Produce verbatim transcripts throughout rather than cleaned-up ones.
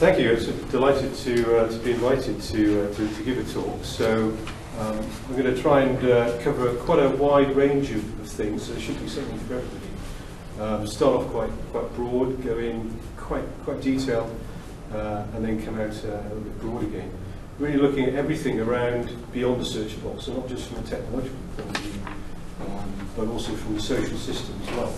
thank you. I'm delighted to, uh, to be invited to, uh, to, to give a talk. So um, I'm going to try and uh, cover quite a wide range of, of things, so there should be something for everybody. Um, start off quite quite broad, go in quite quite detailed, uh, and then come out uh, a little bit broad again. Really looking at everything around beyond the search box, and not just from a technological point of view, um, but also from the social system as well.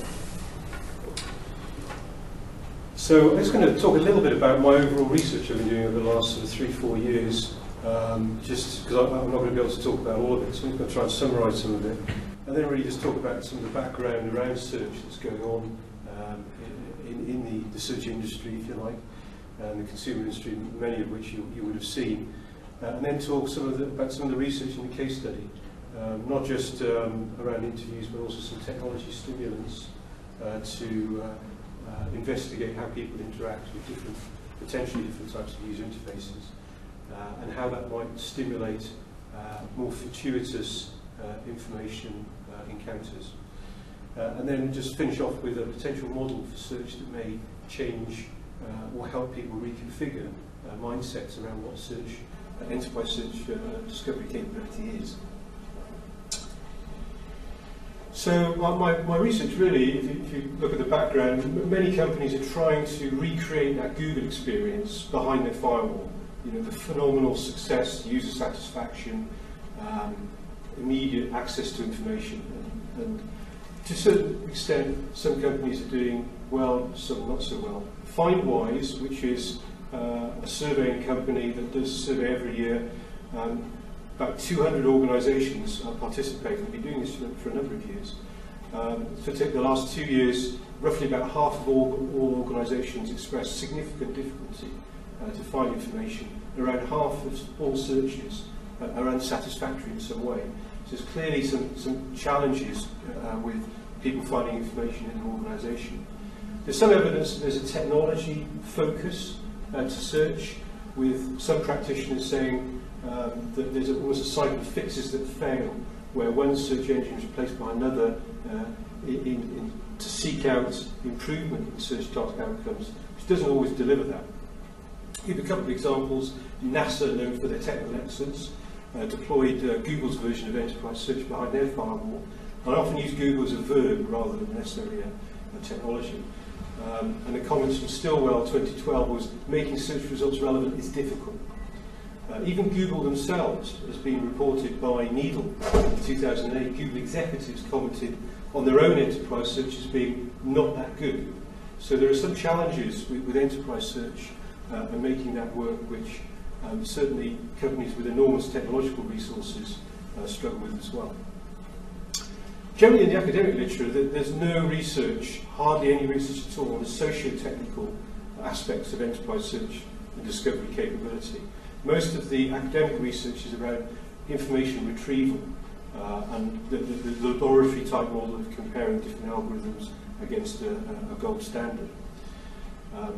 So I'm just going to talk a little bit about my overall research I've been doing over the last sort of three, four years, um, just because I'm not going to be able to talk about all of it, so I'm going to try and summarise some of it, and then really just talk about some of the background around search that's going on um, in, in the, the search industry, if you like, and the consumer industry, many of which you, you would have seen, uh, and then talk some of the, about some of the research in the case study, um, not just um, around interviews, but also some technology stimulants uh, to uh, Uh, investigate how people interact with different, potentially different types of user interfaces, uh, and how that might stimulate uh, more fortuitous uh, information uh, encounters. Uh, and then just finish off with a potential model for search that may change uh, or help people reconfigure uh, mindsets around what search, uh, enterprise search uh, discovery capability is. So my, my research really, if you, if you look at the background, many companies are trying to recreate that Google experience behind their firewall. You know, the phenomenal success, user satisfaction, um, immediate access to information. And, and to a certain extent, some companies are doing well, some not so well. Findwise, which is uh, a surveying company that does a survey every year, um, about two hundred organisations are participating. We've been doing this for, for a number of years. Um, for the last two years, roughly about half of all, all organisations express significant difficulty uh, to find information. Around half of all searches uh, are unsatisfactory in some way. So there's clearly some, some challenges uh, with people finding information in an organisation. There's some evidence that there's a technology focus uh, to search, with some practitioners saying Um, that there's almost a cycle of fixes that fail, where one search engine is replaced by another uh, in, in, to seek out improvement in search task outcomes, which doesn't always deliver that. Give a couple of examples. NASA, known for their technical excellence, uh, deployed uh, Google's version of enterprise search behind their firewall. I often use Google as a verb rather than necessarily a, a technology. Um, and the comments from Stilwell twenty twelve was, making search results relevant is difficult. Uh, even Google themselves, has been reported by Needle in two thousand eight, Google executives commented on their own enterprise search as being not that good. So there are some challenges with, with enterprise search uh, and making that work, which um, certainly companies with enormous technological resources uh, struggle with as well. Generally in the academic literature, there's no research, hardly any research at all, on the socio-technical aspects of enterprise search and discovery capability. Most of the academic research is around information retrieval uh, and the, the, the laboratory type model of comparing different algorithms against a, a gold standard. Um,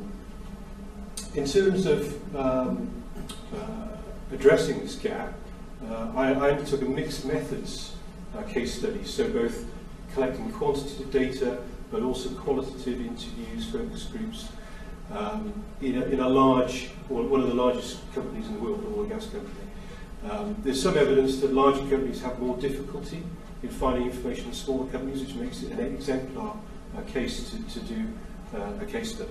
in terms of um, uh, addressing this gap, uh, I, I undertook a mixed methods uh, case study, so both collecting quantitative data but also qualitative interviews, focus groups, Um, in, a, in a large, one of the largest companies in the world, an oil and gas company. Um, there's some evidence that larger companies have more difficulty in finding information than smaller companies, which makes it an exemplar uh, case to, to do uh, a case study.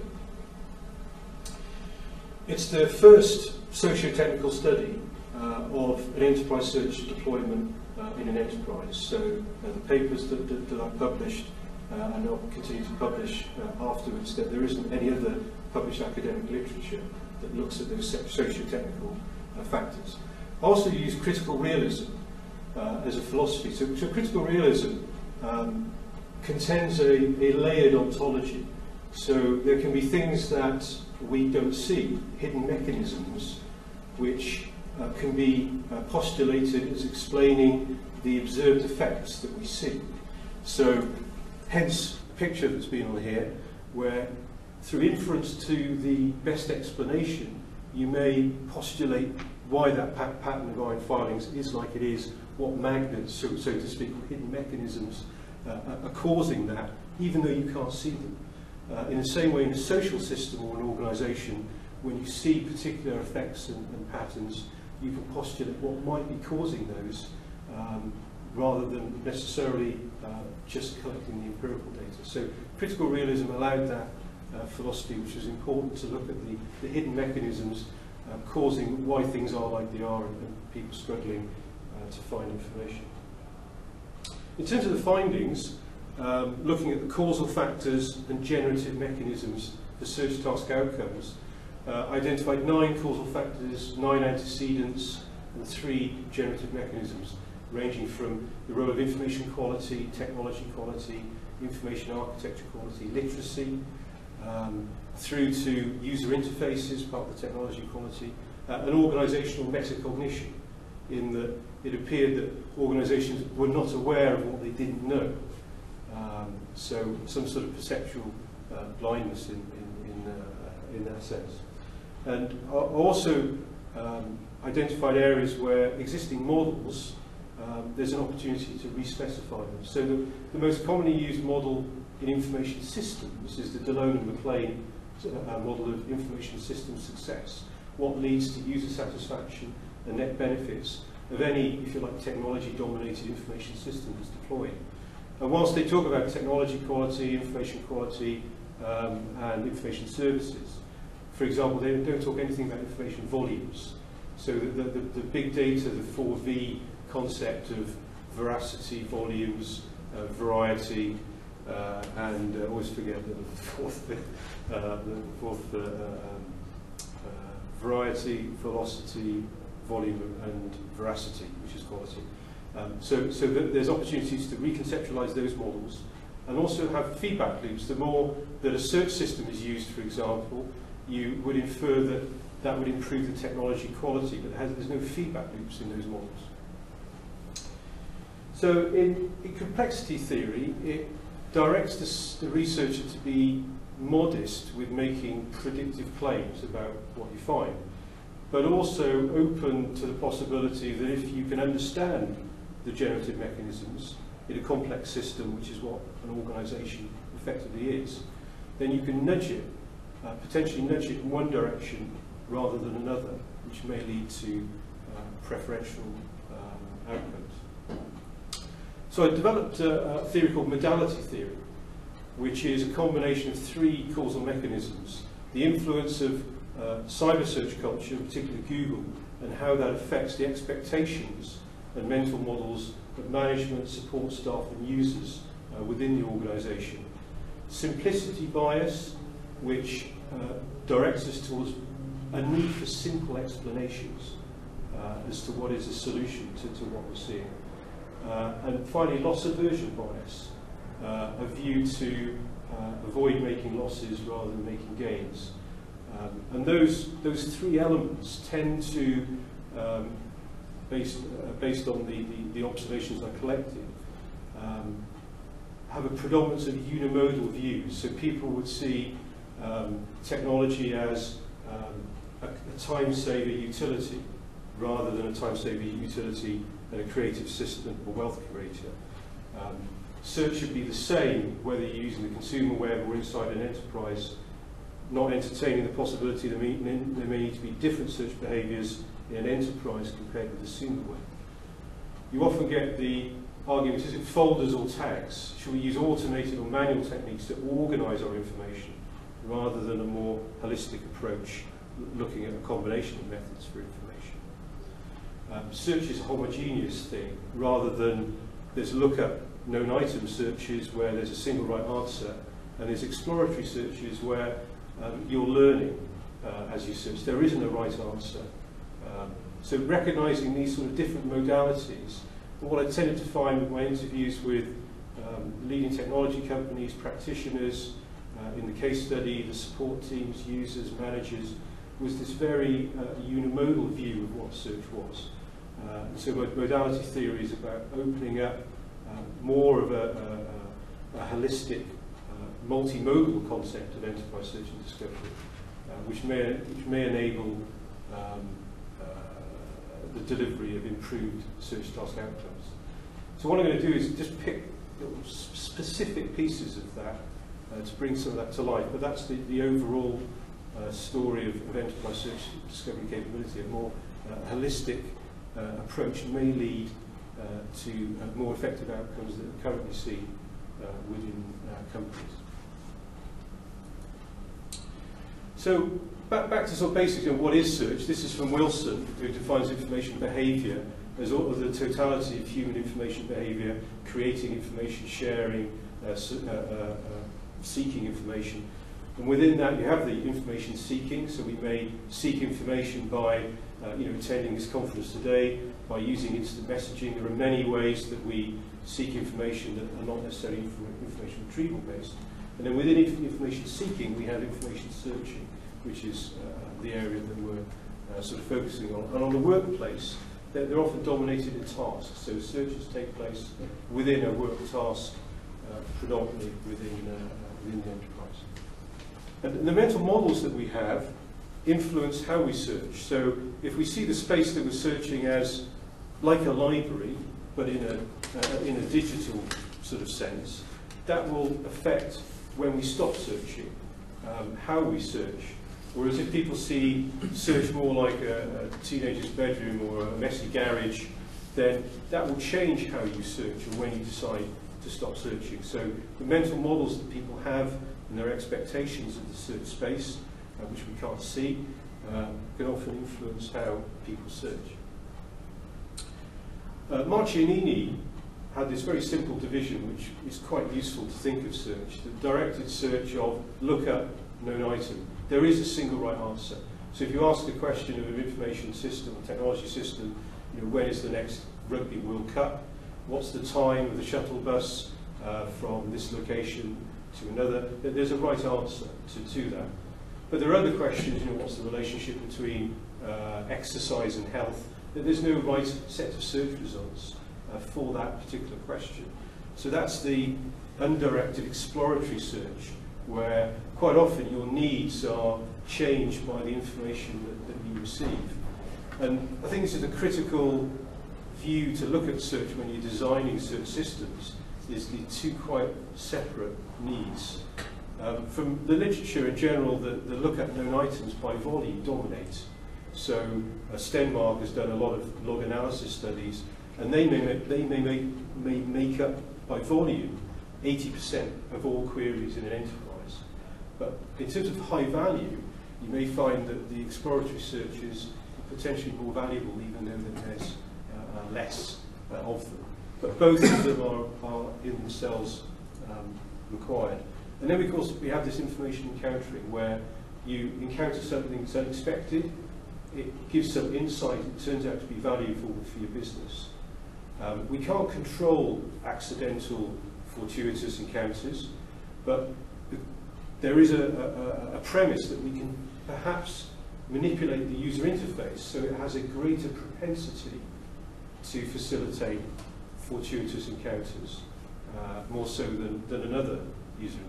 It's the first socio-technical study uh, of an enterprise search deployment uh, in an enterprise. So uh, the papers that, that, that I published uh, and I'll continue to publish uh, afterwards, that there isn't any other published academic literature that looks at those socio-technical uh, factors. I also use critical realism uh, as a philosophy. So, so critical realism um, contends a, a layered ontology. So there can be things that we don't see, hidden mechanisms, which uh, can be uh, postulated as explaining the observed effects that we see. So hence the picture that's been on here, where through inference to the best explanation, you may postulate why that pat pattern of iron filings is like it is, what magnets, so, so to speak, or hidden mechanisms uh, are causing that, even though you can't see them. Uh, in the same way, in a social system or an organisation, when you see particular effects and, and patterns, you can postulate what might be causing those, um, rather than necessarily uh, just collecting the empirical data. So critical realism allowed that uh, philosophy, which was important to look at the, the hidden mechanisms uh, causing why things are like they are, and, and people struggling uh, to find information. In terms of the findings, um, looking at the causal factors and generative mechanisms for search task outcomes, uh, identified nine causal factors, nine antecedents, and three generative mechanisms, ranging from the role of information quality, technology quality, information architecture quality, literacy, um, through to user interfaces, part of the technology quality, uh, and organisational metacognition, in that it appeared that organisations were not aware of what they didn't know. Um, so some sort of perceptual uh, blindness in, in, in, uh, in that sense. And also um, identified areas where existing models, um, there's an opportunity to re-specify them. So the, the most commonly used model in information systems is the Delone and McLean uh, model of information system success. What leads to user satisfaction and net benefits of any, if you like, technology-dominated information system that's deployed. And whilst they talk about technology quality, information quality, um, and information services, for example, they don't talk anything about information volumes. So the, the, the big data, the four V concept of veracity, volumes, uh, variety, uh, and uh, always forget the fourth, uh, the fourth uh, um, uh, variety, velocity, volume, and veracity, which is quality. Um, so so that there's opportunities to reconceptualize those models and also have feedback loops. The more that a search system is used, for example, you would infer that that would improve the technology quality, but has, there's no feedback loops in those models. So in, in complexity theory, it directs the, the researcher to be modest with making predictive claims about what you find, but also open to the possibility that if you can understand the generative mechanisms in a complex system, which is what an organisation effectively is, then you can nudge it, uh, potentially nudge it in one direction rather than another, which may lead to uh, preferential um, outcomes. So I developed a, a theory called modality theory, which is a combination of three causal mechanisms: the influence of uh, cyber search culture, particularly Google, and how that affects the expectations and mental models of management, support staff and users uh, within the organisation. Simplicity bias, which uh, directs us towards a need for simple explanations uh, as to what is a solution to, to what we're seeing. Uh, and finally, loss aversion bias, uh, a view to uh, avoid making losses rather than making gains. Um, and those, those three elements tend to, um, based, uh, based on the, the, the observations I collected, um, have a predominance of unimodal views. So people would see um, technology as um, a, a time-saver utility rather than a time-saver utility and a creative system or wealth creator. Um, search should be the same whether you're using the consumer web or inside an enterprise, not entertaining the possibility that there may need to be different search behaviours in an enterprise compared with the consumer web. You often get the argument, is it folders or tags? Should we use automated or manual techniques to organise our information rather than a more holistic approach looking at a combination of methods for information? Um, search is a homogeneous thing rather than there's lookup known item searches where there's a single right answer, and there's exploratory searches where um, you're learning uh, as you search. There isn't a right answer. Um, so recognising these sort of different modalities, and what I tended to find with my interviews with um, leading technology companies, practitioners, uh, in the case study, the support teams, users, managers, was this very uh, unimodal view of what search was. Uh, and so modality theory is about opening up uh, more of a, a, a holistic, uh, multimodal concept of enterprise search and discovery, uh, which may which may enable um, uh, the delivery of improved search task outcomes. So what I'm going to do is just pick specific pieces of that uh, to bring some of that to life. But that's the, the overall uh, story of, of enterprise search discovery capability, a more uh, holistic uh, approach may lead uh, to uh, more effective outcomes that we currently see uh, within uh, companies. So back, back to sort of basics of what is search. This is from Wilson, who defines information behaviour as all of the totality of human information behaviour, creating information, sharing, uh, uh, uh, seeking information. And within that you have the information seeking, so we may seek information by uh, you know, attending this conference today, by using instant messaging. There are many ways that we seek information that are not necessarily information retrieval based. And then within information seeking we have information searching, which is uh, the area that we're uh, sort of focusing on. And on the workplace, they're, they're often dominated in tasks, so searches take place within a work task, uh, predominantly within, uh, within the enterprise. And the mental models that we have influence how we search. So if we see the space that we're searching as like a library, but in a, uh, in a digital sort of sense, that will affect when we stop searching, um, how we search. Whereas if people see search more like a, a teenager's bedroom or a messy garage, then that will change how you search and when you decide to stop searching. So the mental models that people have and their expectations of the search space, uh, which we can't see, uh, can often influence how people search. Uh, Marcianini had this very simple division, which is quite useful to think of search, the directed search of lookup, known item. There is a single right answer. So if you ask the question of an information system, a technology system, you know, when is the next Rugby World Cup? What's the time of the shuttle bus uh, from this location to another? There's a right answer to, to that. But there are other questions, you know, what's the relationship between uh, exercise and health? There's no right set of search results uh, for that particular question. So that's the undirected exploratory search, where quite often your needs are changed by the information that, that you receive. And I think this is a critical view to look at search when you're designing search systems, is the two quite separate needs. Um, from the literature in general, the, the lookup known items by volume dominate. So uh, Stenmark has done a lot of log analysis studies, and they may, make, they may, make, may make up by volume eighty percent of all queries in an enterprise. But in terms of high value, you may find that the exploratory search is potentially more valuable, even though that there's uh, less uh, of them. But both of them are, are in themselves um, required. And then, of course, we have this information encountering, where you encounter something that's unexpected, it gives some insight, it turns out to be valuable for your business. Um, we can't control accidental, fortuitous encounters, but there is a, a, a premise that we can perhaps manipulate the user interface so it has a greater propensity to facilitate fortuitous encounters, uh, more so than, than another user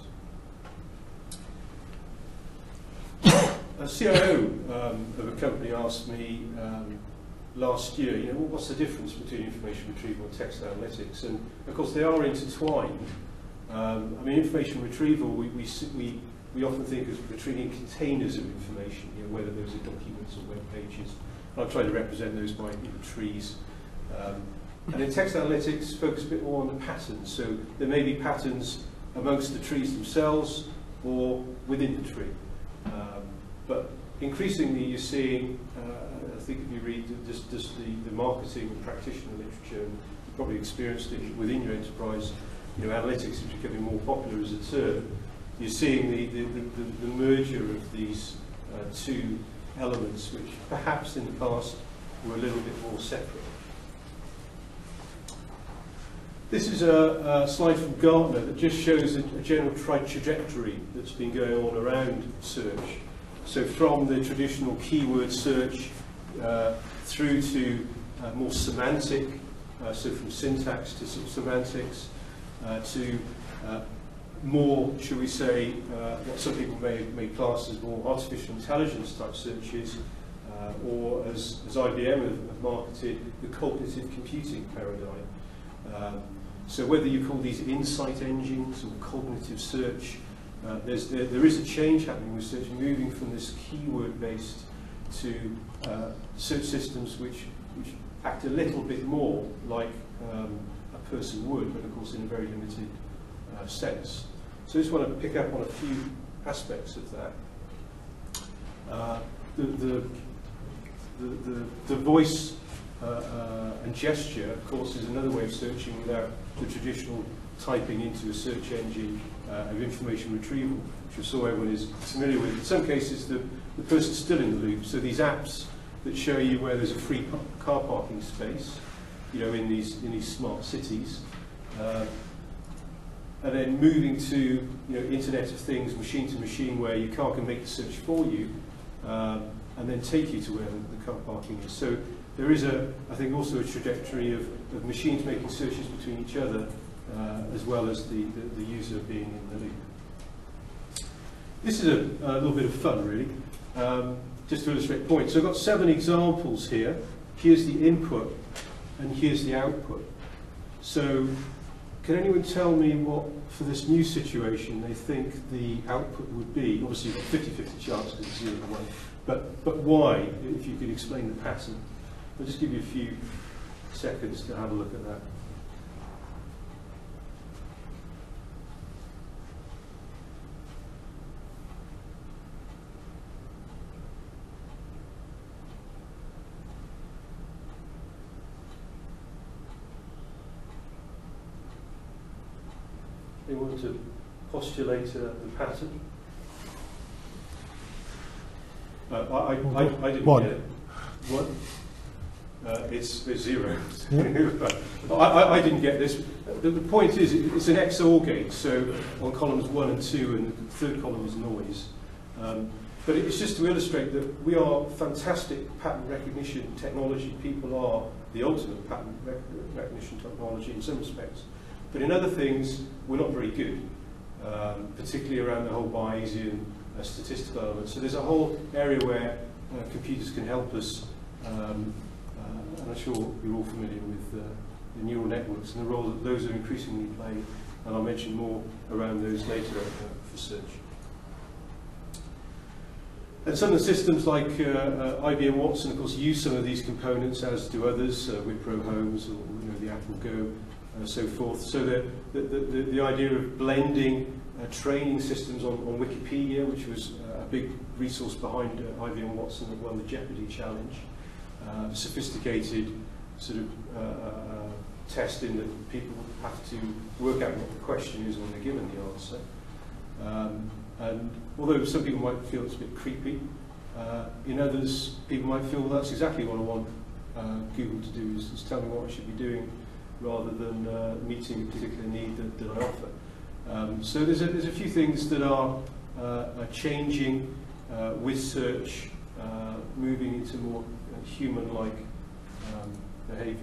interface. A C I O um, of a company asked me um, last year, you know, well, what's the difference between information retrieval and text analytics? And of course they are intertwined. Um, I mean, information retrieval, we, we, we, we often think of retrieving containers of information, you know, whether those are documents or web pages. I'll try to represent those by, you know, trees. Um, and in text analytics, focus a bit more on the patterns. So there may be patterns amongst the trees themselves or within the tree. Um, but increasingly you're seeing, uh, I think if you read just, just the, the marketing and practitioner literature, and you've probably experienced it within your enterprise, you know, analytics is becoming more popular as a term. You're seeing the, the, the, the merger of these uh, two elements, which perhaps in the past were a little bit more separate. This is a, a slide from Gartner that just shows a, a general tra trajectory that's been going on around search. So from the traditional keyword search uh, through to uh, more semantic, uh, so from syntax to sort of semantics, uh, to uh, more, shall we say, uh, what some people may, may class as more artificial intelligence type searches, uh, or as, as I B M have, have marketed, the cognitive computing paradigm. Um, so whether you call these insight engines or cognitive search, Uh, there's, there, there is a change happening with search, moving from this keyword-based to uh, search systems which, which act a little bit more like um, a person would, but of course in a very limited uh, sense. So I just want to pick up on a few aspects of that. Uh, the, the, the, the, the voice uh, uh, and gesture, of course, is another way of searching without the traditional typing into a search engine uh, of information retrieval, which I'm sure everyone is familiar with. In some cases, the, the person's still in the loop. So these apps that show you where there's a free car parking space, you know, in these in these smart cities, uh, and then moving to, you know, Internet of Things, machine to machine, where your car can make the search for you, uh, and then take you to where the, the car parking is. So there is a, I think, also a trajectory of, of machines making searches between each other, uh, as well as the, the, the user being in the loop. This is a, a little bit of fun, really, um, just to illustrate points. So I've got seven examples here. Here's the input, and here's the output. So can anyone tell me what, for this new situation, they think the output would be? Obviously, you've got fifty fifty chance because it's zero to one. But, but why, if you could explain the pattern? I'll just give you a few seconds to have a look at that. They want to postulate uh, the pattern. Uh, I, I, I, I didn't One. get it. What? Uh, it's, it's zero. I, I, I didn't get this. The, the point is, it's an X O R gate, so on columns one and two, and the third column is noise. Um, but it's just to illustrate that we are fantastic pattern recognition technology. People are the ultimate pattern rec recognition technology in some respects. But in other things, we're not very good, um, particularly around the whole Bayesian uh, statistical element. So there's a whole area where uh, computers can help us. Um, uh, and I'm sure you're all familiar with uh, the neural networks and the role that those are increasingly playing. And I'll mention more around those later uh, for search. And some of the systems like uh, uh, I B M Watson, of course, use some of these components, as do others, uh, Wipro Homes or, you know, the Apple Go. And so forth. So the, the, the, the idea of blending uh, training systems on, on Wikipedia, which was uh, a big resource behind uh, I B M Watson that won the Jeopardy challenge, uh, sophisticated sort of uh, uh, testing that people have to work out what the question is when they're given the answer. Um, and although some people might feel it's a bit creepy, uh, in others people might feel well, that's exactly what I want uh, Google to do, is, is tell me what I should be doing, rather than uh, meeting a particular need that, that I offer. Um, so there's a, there's a few things that are, uh, are changing uh, with search, uh, moving into more uh, human-like um, behaviour.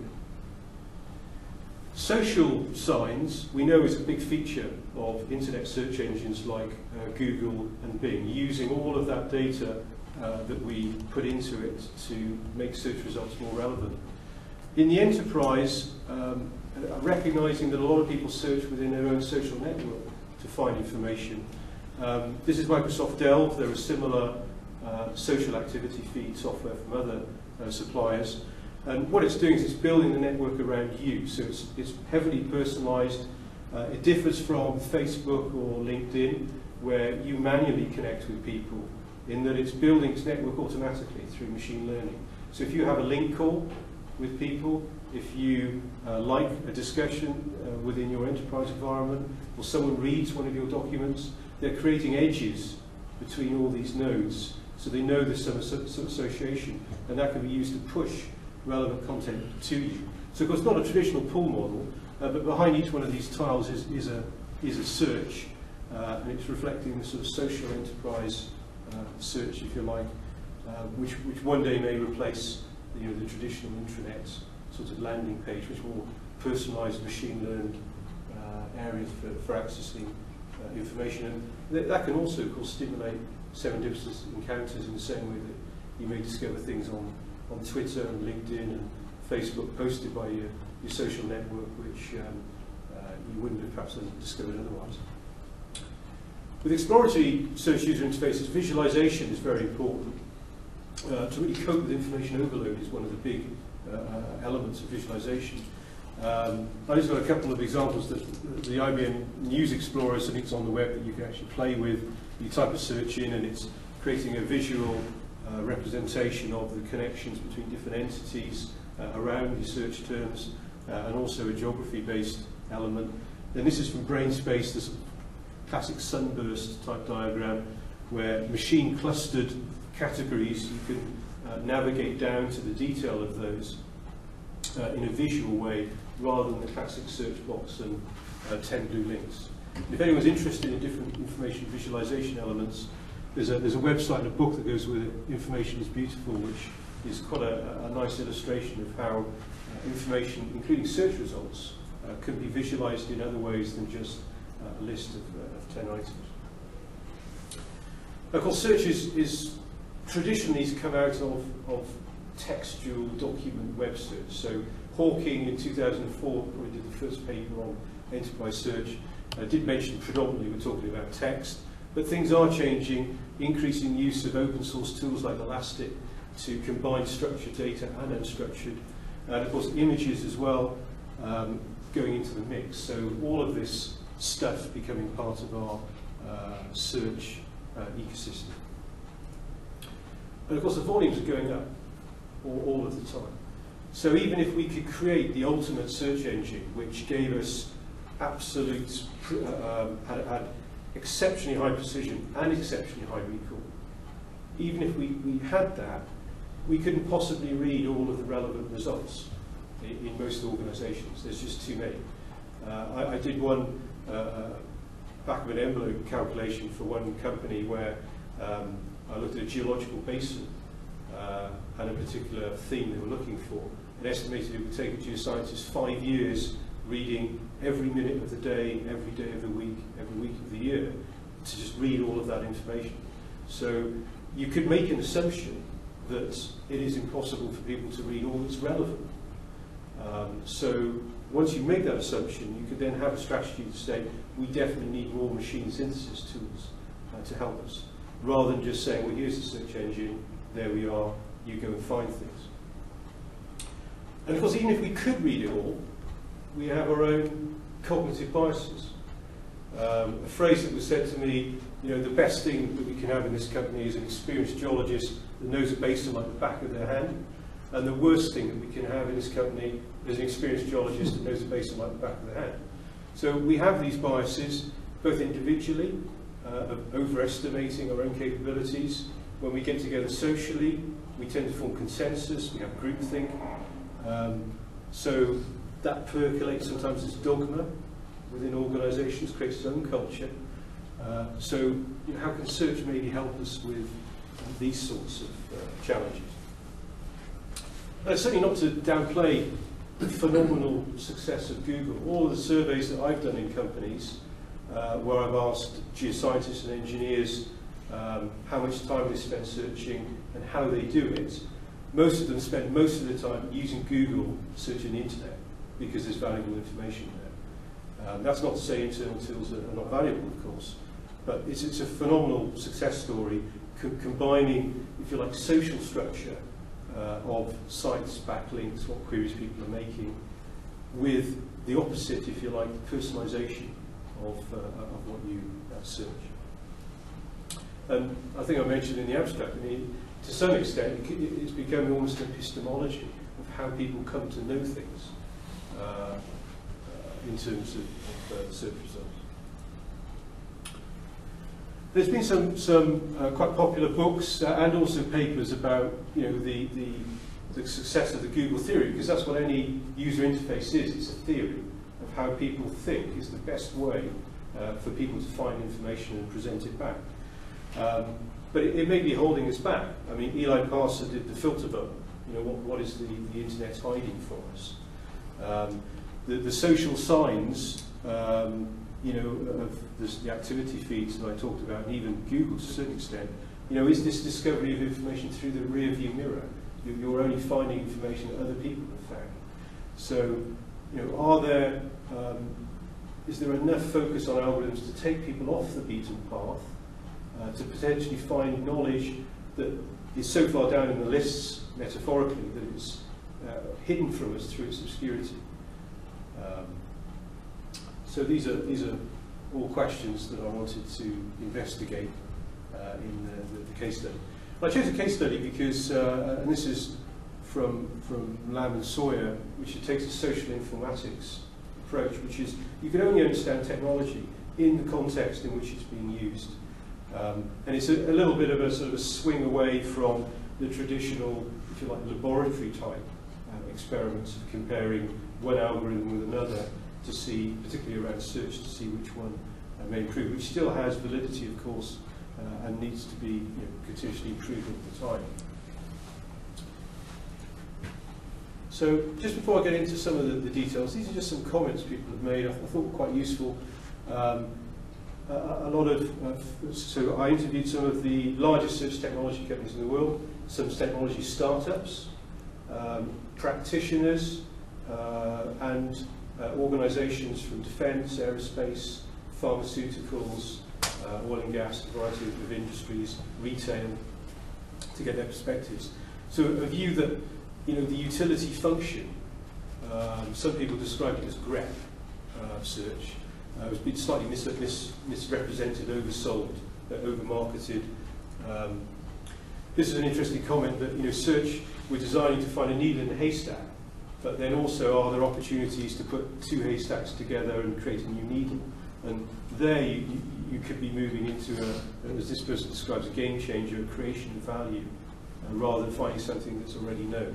Social signs, we know, is a big feature of internet search engines like uh, Google and Bing, using all of that data uh, that we put into it to make search results more relevant. In the enterprise, um, recognizing that a lot of people search within their own social network to find information. Um, this is Microsoft Delve. There are similar uh, social activity feed software from other uh, suppliers. And what it's doing is it's building the network around you. So it's, it's heavily personalized. Uh, it differs from Facebook or LinkedIn, where you manually connect with people, in that it's building its network automatically through machine learning. So if you have a link call with people, if you uh, like a discussion uh, within your enterprise environment, or someone reads one of your documents, they're creating edges between all these nodes, so they know there's some, some association, and that can be used to push relevant content to you. So of course, not a traditional pull model, uh, but behind each one of these tiles is, is, a, is a search, uh, and it's reflecting the sort of social enterprise uh, search, if you like, uh, which, which one day may replace, you know, the traditional intranet sort of landing page, which more personalized, machine-learned uh, areas for, for accessing uh, information. And th that can also, of course, stimulate serendipitous encounters in the same way that you may discover things on, on Twitter and LinkedIn and Facebook posted by your, your social network, which um, uh, you wouldn't have perhaps discovered otherwise. With exploratory search user interfaces, visualization is very important. Uh, to really cope with information overload is one of the big uh, elements of visualization. Um, I've just got a couple of examples that the I B M News Explorer, something that's on the web that you can actually play with. You type a search in and it's creating a visual uh, representation of the connections between different entities uh, around your search terms, uh, and also a geography-based element. And this is from BrainSpace, this classic sunburst type diagram where machine clustered categories, you can uh, navigate down to the detail of those uh, in a visual way rather than the classic search box and uh, ten blue links. If anyone's interested in different information visualization elements, there's a, there's a website and a book that goes with it, Information is Beautiful, which is quite a, a nice illustration of how uh, information, including search results, uh, can be visualized in other ways than just uh, a list of, uh, of ten items. Of course, search is, is traditionally has come out of, of textual document web search. So Hawking in two thousand four probably did the first paper on enterprise search. I did mention predominantly we're talking about text, but things are changing, increasing use of open source tools like Elastic to combine structured data and unstructured, and of course images as well um, going into the mix. So all of this stuff becoming part of our uh, search uh, ecosystem. And of course the volumes are going up all, all of the time. So even if we could create the ultimate search engine which gave us absolute, uh, um, had, had exceptionally high precision and exceptionally high recall, even if we, we had that, we couldn't possibly read all of the relevant results in, in most organizations. There's just too many. Uh, I, I did one uh, back of an envelope calculation for one company where um, I looked at a geological basin uh, and a particular theme they were looking for, and estimated it would take a geoscientist five years reading every minute of the day, every day of the week, every week of the year, to just read all of that information. So you could make an assumption that it is impossible for people to read all that's relevant. Um, so once you make that assumption, you could then have a strategy to say, we definitely need more machine synthesis tools uh, to help us, rather than just saying, well, here's the search engine, there we are, you go and find things. And of course, even if we could read it all, we have our own cognitive biases. Um, a phrase that was said to me, you know, the best thing that we can have in this company is an experienced geologist that knows a basin like the back of their hand, and the worst thing that we can have in this company is an experienced geologist that knows a basin like the back of their hand. So we have these biases, both individually, uh, of overestimating our own capabilities. When we get together socially, we tend to form consensus, we have groupthink. Um, so that percolates sometimes as dogma within organisations, creates its own culture. Uh, so you know, how can search maybe help us with uh, these sorts of uh, challenges? Uh, certainly not to downplay the phenomenal success of Google. All of the surveys that I've done in companies uh, where I've asked geoscientists and engineers um, how much time they spend searching and how they do it, most of them spend most of the time using Google searching the internet because there's valuable information there. Um, that's not to say internal tools are, are not valuable, of course, but it's, it's a phenomenal success story co combining, if you like, social structure uh, of sites, backlinks, what queries people are making, with the opposite, if you like, personalization of, uh, of what you uh, search. And I think I mentioned in the abstract, I mean, to some extent, it's become almost an epistemology of how people come to know things uh, uh, in terms of, of uh, search results. There's been some, some uh, quite popular books uh, and also papers about you know, the, the, the success of the Google theory, because that's what any user interface is. It's a theory of how people think is the best way uh, for people to find information and present it back. Um, but it, it may be holding us back. I mean, Eli Parser did the filter bubble. You know, what, what is the, the internet hiding for us? Um, the, the social signs, um, you know, of this, the activity feeds that I talked about, and even Google to a certain extent, you know, is this discovery of information through the rear view mirror? You're only finding information that other people have found. So, you know, are there um, is there enough focus on algorithms to take people off the beaten path, uh, to potentially find knowledge that is so far down in the lists, metaphorically, that it's uh, hidden from us through its obscurity. Um, so these are, these are all questions that I wanted to investigate uh, in the, the, the case study. I chose a case study because, uh, and this is from, from Lamb and Sawyer, which it takes a social informatics approach, which is you can only understand technology in the context in which it's being used. Um, and it's a, a little bit of a sort of a swing away from the traditional, if you like, laboratory type uh, experiments of comparing one algorithm with another to see, particularly around search, to see which one uh, may improve, which still has validity, of course, uh, and needs to be, you know, continuously improved all the time. So just before I get into some of the, the details, these are just some comments people have made I, I thought were quite useful. Um, a, a lot of, uh, so I interviewed some of the largest search technology companies in the world, some technology startups, um, practitioners, uh, and uh, organisations from defence, aerospace, pharmaceuticals, uh, oil and gas, a variety of, of industries, retail, to get their perspectives. So a view that, you know, the utility function, um, some people describe it as grep uh, search, uh, has been slightly mis mis misrepresented, oversold, uh, overmarketed. Um, this is an interesting comment that, you know, search, we're designing to find a needle in a haystack, but then also are there opportunities to put two haystacks together and create a new needle? And there you, you, you could be moving into, a, as this person describes, a game changer, a creation of value, uh, rather than finding something that's already known.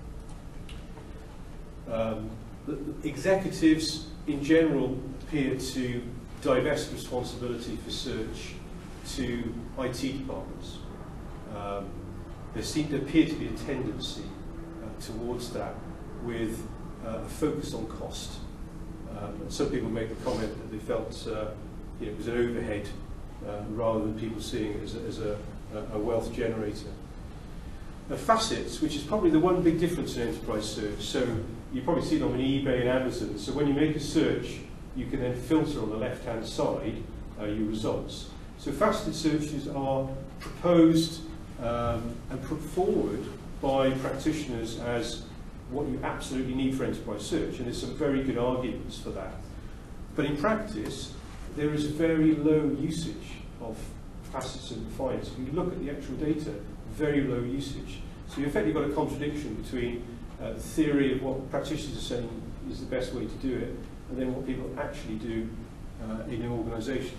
Um, the, the executives in general appear to divest responsibility for search to I T departments. Um, there seems to appear to be a tendency uh, towards that, with uh, a focus on cost. Um, and some people make the comment that they felt uh, you know, it was an overhead uh, rather than people seeing it as a, as a, a wealth generator. Uh, facets, which is probably the one big difference in enterprise search. So you probably see them on eBay and Amazon. So when you make a search, you can then filter on the left-hand side uh, your results. So faceted searches are proposed um, and put forward by practitioners as what you absolutely need for enterprise search, and there's some very good arguments for that. But in practice, there is very low usage of facets and defines. If you look at the actual data, very low usage. So you've effectively got a contradiction between uh, the theory of what practitioners are saying is the best way to do it, and then what people actually do uh, in an organisation.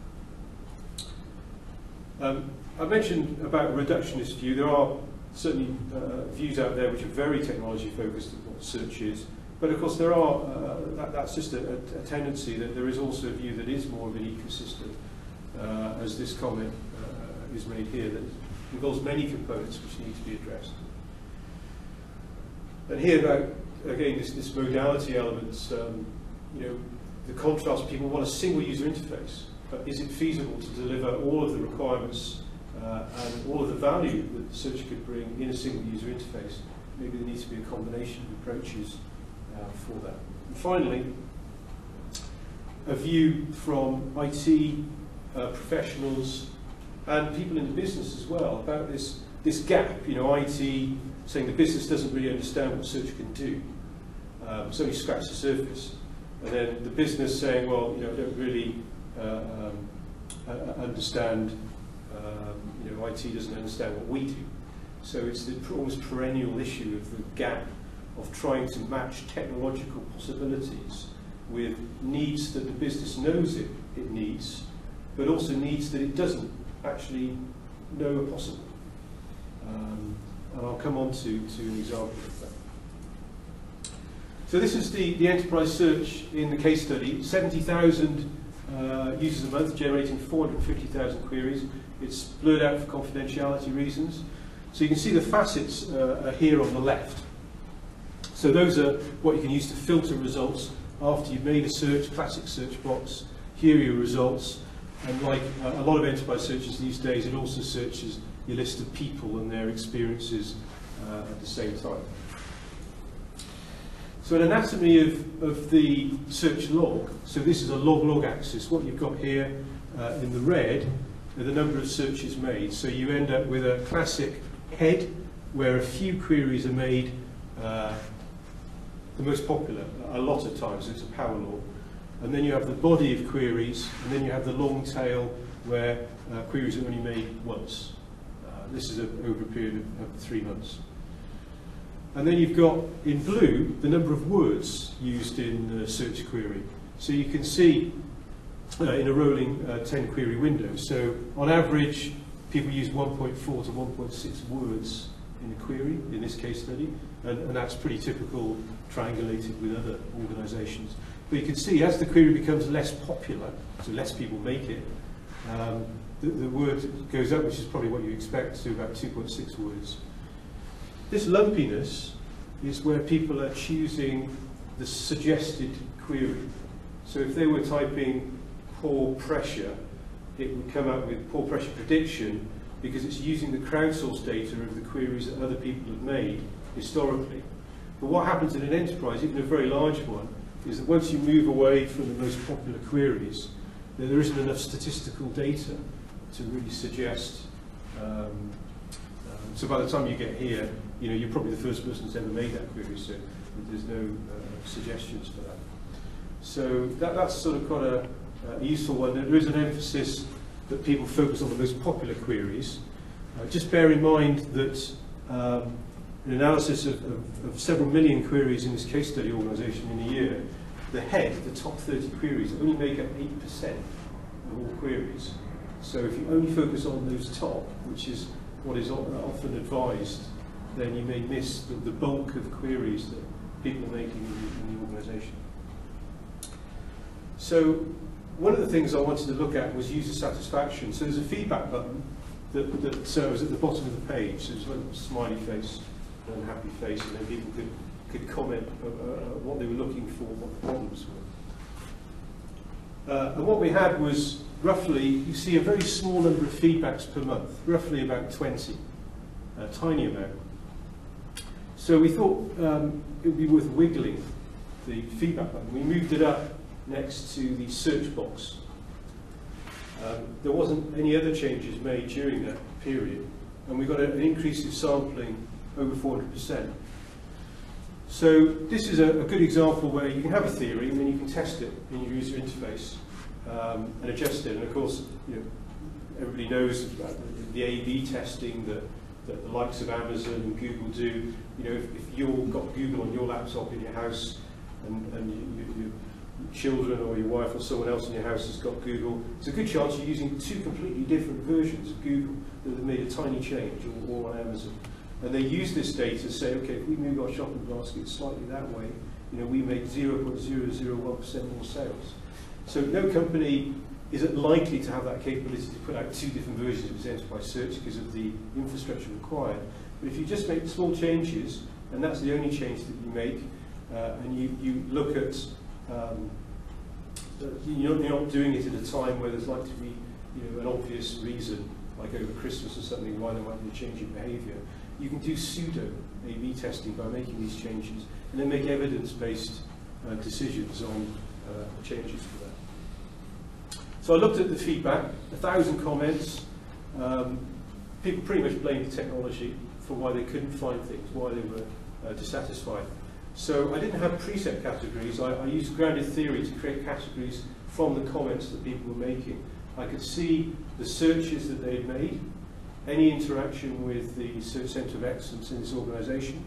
Um, I mentioned about a reductionist view. There are certainly uh, views out there which are very technology focused on what search is, but of course there are, uh, that, that's just a, a tendency that there is also a view that is more of an ecosystem, uh, as this comment uh, is made here, that involves many components which need to be addressed. And here about, again, this, this modality element, um, you know, the contrast, people want a single user interface, but is it feasible to deliver all of the requirements Uh, and all of the value that search could bring in a single user interface? Maybe there needs to be a combination of approaches uh, for that. And finally, a view from I T uh, professionals and people in the business as well about this, this gap. You know, I T saying the business doesn't really understand what search can do. Um, it's only scratched the surface. And then the business saying, well, you know, I don't really uh, um, uh, understand Um, you know, I T doesn't understand what we do. So it's the almost perennial issue of the gap of trying to match technological possibilities with needs that the business knows it, it needs, but also needs that it doesn't actually know are possible. Um, and I'll come on to, to an example of that. So this is the, the enterprise search in the case study. seventy thousand uh, users a month, generating four hundred fifty thousand queries. It's blurred out for confidentiality reasons. So you can see the facets uh, are here on the left. So those are what you can use to filter results after you've made a search, classic search box. Here are your results. And like uh, a lot of enterprise searches these days, it also searches your list of people and their experiences uh, at the same time. So an anatomy of, of the search log, so this is a log-log axis. What you've got here uh, in the red are the number of searches made. So you end up with a classic head where a few queries are made, uh, the most popular, a lot of times, it's a power law. And then you have the body of queries, and then you have the long tail where uh, queries are only made once. Uh, this is a, over a period of, of three months. And then you've got, in blue, the number of words used in a search query. So you can see uh, in a rolling uh, ten query window. So on average, people use one point four to one point six words in a query, in this case study, and, and that's pretty typical triangulated with other organisations. But you can see as the query becomes less popular, so less people make it, um, the, the word goes up, which is probably what you expect, to about two point six words. This lumpiness is where people are choosing the suggested query. So if they were typing poor pressure, it would come up with poor pressure prediction because it's using the crowdsourced data of the queries that other people have made historically. But what happens in an enterprise, even a very large one, is that once you move away from the most popular queries, there isn't enough statistical data to really suggest. Um, um, so by the time you get here, you know, you're probably the first person who's ever made that query, so there's no uh, suggestions for that. So that, that's sort of quite a, a useful one. There is an emphasis that people focus on the most popular queries. Uh, just bear in mind that um, an analysis of, of, of several million queries in this case study organisation in a year, the head, the top thirty queries, only make up eight percent of all queries. So if you only focus on those top, which is what is often advised, then you may miss the, the bulk of queries that people are making in the, in the organisation. So one of the things I wanted to look at was user satisfaction. So there's a feedback button that, that uh, was at the bottom of the page. So there's a smiley face, an unhappy face, and then people could, could comment uh, uh, what they were looking for, what the problems were. Uh, and what we had was roughly, you see a very small number of feedbacks per month, roughly about twenty, a tiny amount. So we thought um, it would be worth wiggling the feedback button. We moved it up next to the search box. Um, there wasn't any other changes made during that period, and we got a, an increase in sampling over four hundred percent. So this is a, a good example where you can have a theory and then you can test it in your user interface um, and adjust it. And of course, you know, everybody knows about the, the A B testing that, that the likes of Amazon and Google do. You know, if, if you've got Google on your laptop in your house and, and you, you, you children or your wife or someone else in your house has got Google, it's a good chance you're using two completely different versions of Google that have made a tiny change, or, or on Amazon. And they use this data to say, okay, if we move our shopping basket slightly that way, you know, we make zero point zero zero one percent more sales. So no company isn't likely to have that capability to put out two different versions of its enterprise search because of the infrastructure required. But if you just make small changes, and that's the only change that you make, uh, and you, you look at Um, you're not doing it at a time where there's likely to be, you know, an obvious reason, like over Christmas or something, why there might be a change in behaviour. You can do pseudo A B testing by making these changes, and then make evidence-based uh, decisions on uh, changes for that. So I looked at the feedback, a thousand comments. Um, people pretty much blamed the technology for why they couldn't find things, why they were uh, dissatisfied. So I didn't have preset categories. I, I used grounded theory to create categories from the comments that people were making. I could see the searches that they'd made, any interaction with the Search Centre of Excellence in this organisation,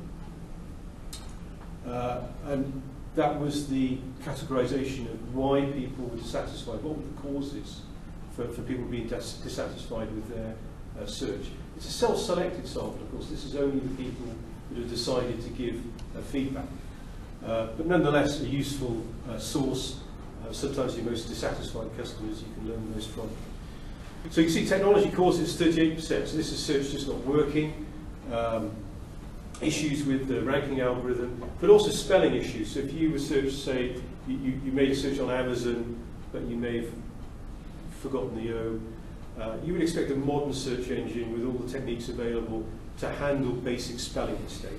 uh, and that was the categorisation of why people were dissatisfied, what were the causes for, for people being dis dissatisfied with their uh, search. It's a self-selected sample, of course. This is only the people that have decided to give uh, feedback. Uh, but nonetheless, a useful uh, source. Uh, sometimes your most dissatisfied customers you can learn the most from. So you can see technology causes thirty-eight percent. So this is search just not working. Um, issues with the ranking algorithm, but also spelling issues. So if you research, say, you, you, you made a search on Amazon, but you may have forgotten the O, uh, you would expect a modern search engine with all the techniques available to handle basic spelling mistakes.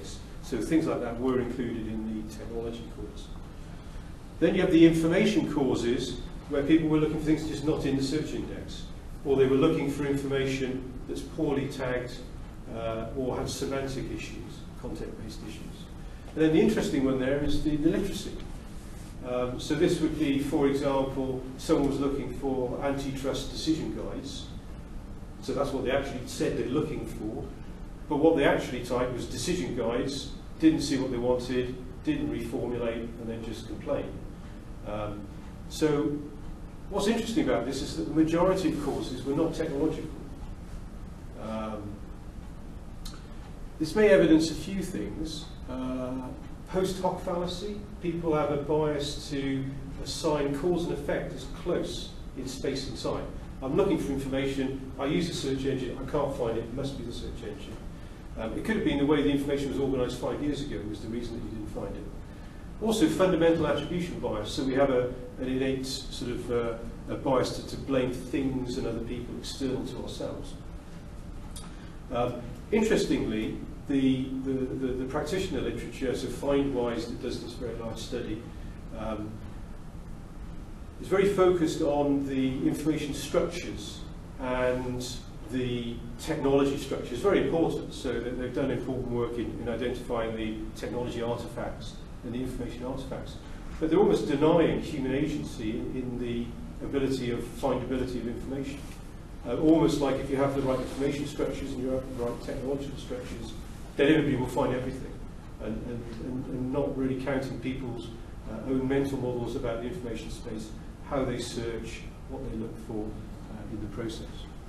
So things like that were included in the technology cause. Then you have the information causes, where people were looking for things just not in the search index, or they were looking for information that's poorly tagged uh, or has semantic issues, content-based issues. And then the interesting one there is the, the literacy. Um, so this would be, for example, someone was looking for antitrust decision guides. So that's what they actually said they're looking for. But what they actually typed was decision guides, didn't see what they wanted, didn't reformulate, and then just complained. Um, so what's interesting about this is that the majority of causes were not technological. Um, this may evidence a few things. Uh, post hoc fallacy. People have a bias to assign cause and effect as close in space and time. I'm looking for information, I use a search engine, I can't find it, it must be the search engine. Um, it could have been the way the information was organised five years ago was the reason that you didn't find it. Also, fundamental attribution bias. So we have a, an innate sort of uh, a bias to, to blame things and other people external to ourselves. Um, interestingly, the, the, the, the practitioner literature, so Findwise, that does this very large study, um, is very focused on the information structures and the technology structure. It's very important, so that they've done important work in, in identifying the technology artifacts and the information artifacts. But they're almost denying human agency in, in the ability of findability of information. Uh, almost like if you have the right information structures and you have the right technological structures, then everybody will find everything. And, and, and, and not really counting people's uh, own mental models about the information space, how they search, what they look for uh, in the process.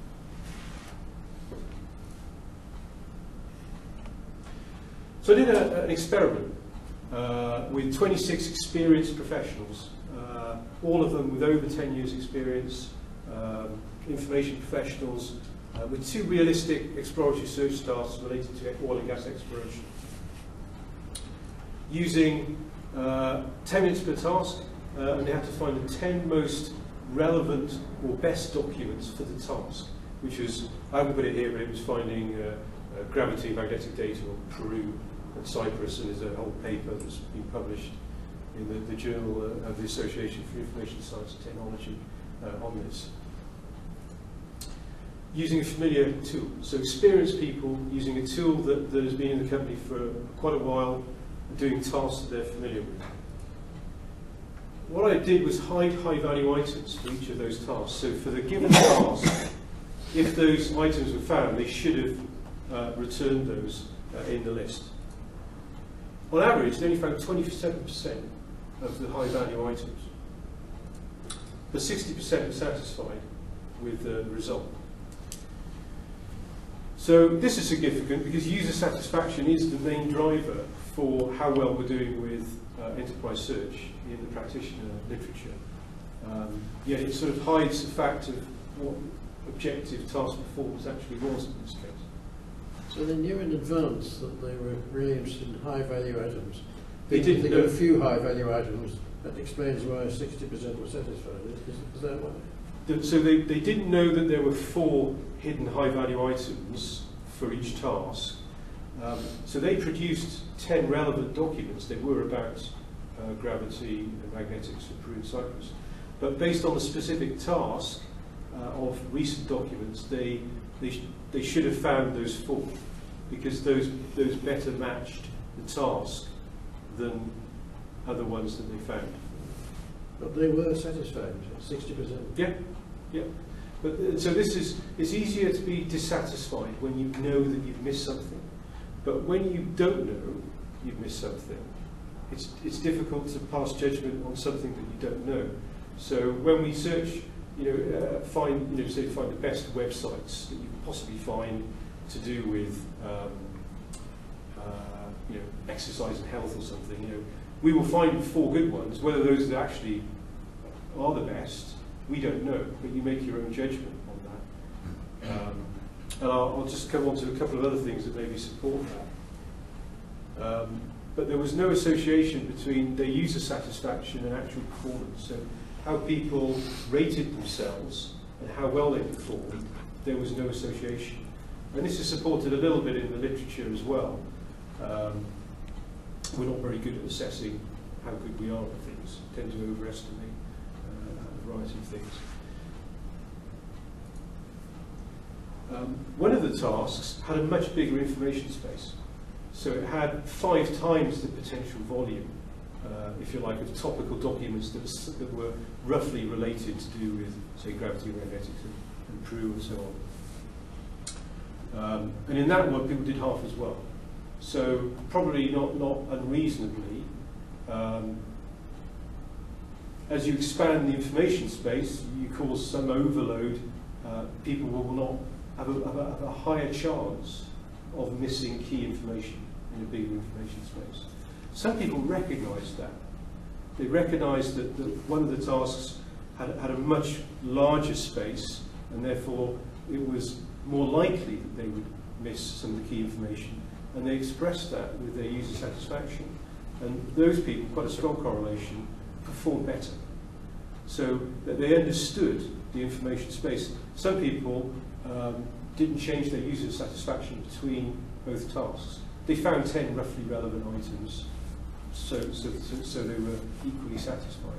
So I did a, an experiment uh, with twenty-six experienced professionals, uh, all of them with over ten years experience, um, information professionals, uh, with two realistic exploratory search tasks related to oil and gas exploration. Using uh, ten minutes per task, uh, and they had to find the ten most relevant or best documents for the task, which was, I haven't put it here, but it was finding uh, uh, gravity and magnetic data on Peru and Cyprus, and there's a whole paper that's been published in the, the Journal uh, of the Association for Information Science and Technology uh, on this. Using a familiar tool, so experienced people using a tool that, that has been in the company for quite a while, doing tasks that they're familiar with. What I did was hide high-value items for each of those tasks. So for the given task, if those items were found, they should have uh, returned those uh, in the list. On average, they only found twenty-seven percent of the high-value items, but sixty percent were satisfied with uh, the result. So this is significant because user satisfaction is the main driver for how well we're doing with uh, enterprise search in the practitioner literature. Um, yet it sort of hides the fact of what objective task performance actually was in this case. So they knew in advance that they were really interested in high-value items. They didn't They know. got a few high-value items. That explains why sixty percent were satisfied. Is, is that why? So they, they didn't know that there were four hidden high-value items for each task. Um, so they produced ten relevant documents. They were about uh, gravity and magnetics for Peru and Cyprus. But based on the specific task uh, of recent documents, they, they, sh they should have found those four, because those, those better matched the task than other ones that they found. But they were satisfied, sixty percent. Yeah, yeah. But uh, so this is, it's easier to be dissatisfied when you know that you've missed something. But when you don't know you've missed something, it's, it's difficult to pass judgment on something that you don't know. So when we search, you know, uh, find, you know, say find the best websites that you can possibly find to do with, um, uh, you know, exercise and health or something, you know, we will find four good ones. Whether those actually are the best, we don't know, but you make your own judgment on that. Um, and I'll, I'll just come on to a couple of other things that maybe support that. Um, but there was no association between their user satisfaction and actual performance. So how people rated themselves and how well they performed, there was no association. And this is supported a little bit in the literature as well. Um, we're not very good at assessing how good we are at things, tend to overestimate uh, a variety of things. Um, one of the tasks had a much bigger information space. So it had five times the potential volume, uh, if you like, of topical documents that, was, that were roughly related to do with, say, gravity magnetics and, and Peru and so on. Um, and in that one, people did half as well. So probably not, not unreasonably, um, as you expand the information space, you cause some overload, uh, people will not have a, have, a, have a higher chance of missing key information in a bigger information space. Some people recognise that. They recognise that, that one of the tasks had, had a much larger space, and therefore it was more likely that they would miss some of the key information, and they expressed that with their user satisfaction. And those people, quite a strong correlation, performed better. So that they understood the information space. Some people um, didn't change their user satisfaction between both tasks. They found ten roughly relevant items, so, so, so, so they were equally satisfied.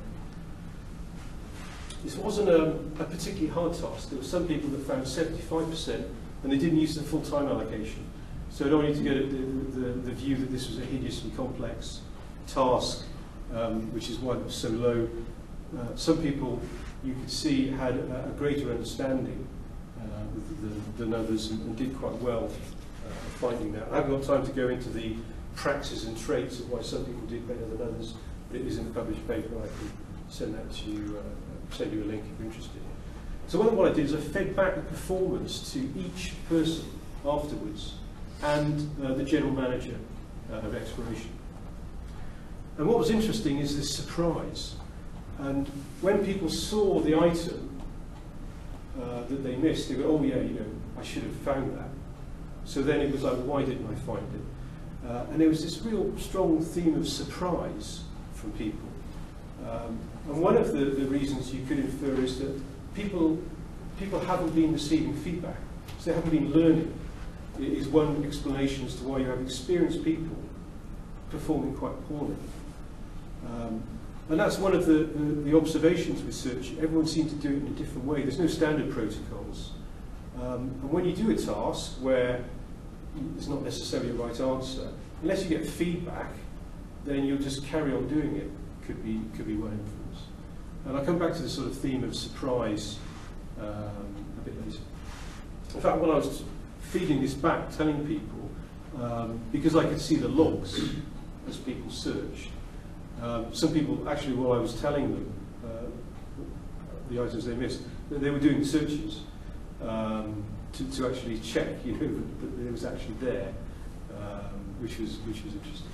This wasn't a, a particularly hard task. There were some people that found seventy-five percent and they didn't use the full time allocation. So I don't need to get the, the, the view that this was a hideously complex task, um, which is why it was so low. Uh, some people, you could see, had a, a greater understanding uh, than, than others, and, and did quite well uh, finding that. I haven't got time to go into the praxis and traits of why some people did better than others, but it is in the published paper. I can send that to you, uh, send you a link if you're interested. So what, what I did is I fed back the performance to each person afterwards, and uh, the general manager uh, of exploration. And what was interesting is this surprise. And when people saw the item uh, that they missed, they go, oh yeah, you know, I should have found that. So then it was like, why didn't I find it? Uh, and there was this real strong theme of surprise from people. Um, and one of the, the reasons you could infer is that people, people haven't been receiving feedback, so they haven't been learning. It is one explanation as to why you have experienced people performing quite poorly. Um, and that's one of the, the, the observations with search. Everyone seems to do it in a different way. There's no standard protocols. Um, and when you do a task where it's not necessarily a right answer, unless you get feedback, then you'll just carry on doing it. Could be, could be one influence. And I'll come back to the sort of theme of surprise um, a bit later. In fact, when I was feeding this back, telling people, um, because I could see the logs as people searched. Um, some people, actually, while I was telling them uh, the items they missed, they were doing searches um, to, to actually check, you know, that, that it was actually there, um, which was which was interesting.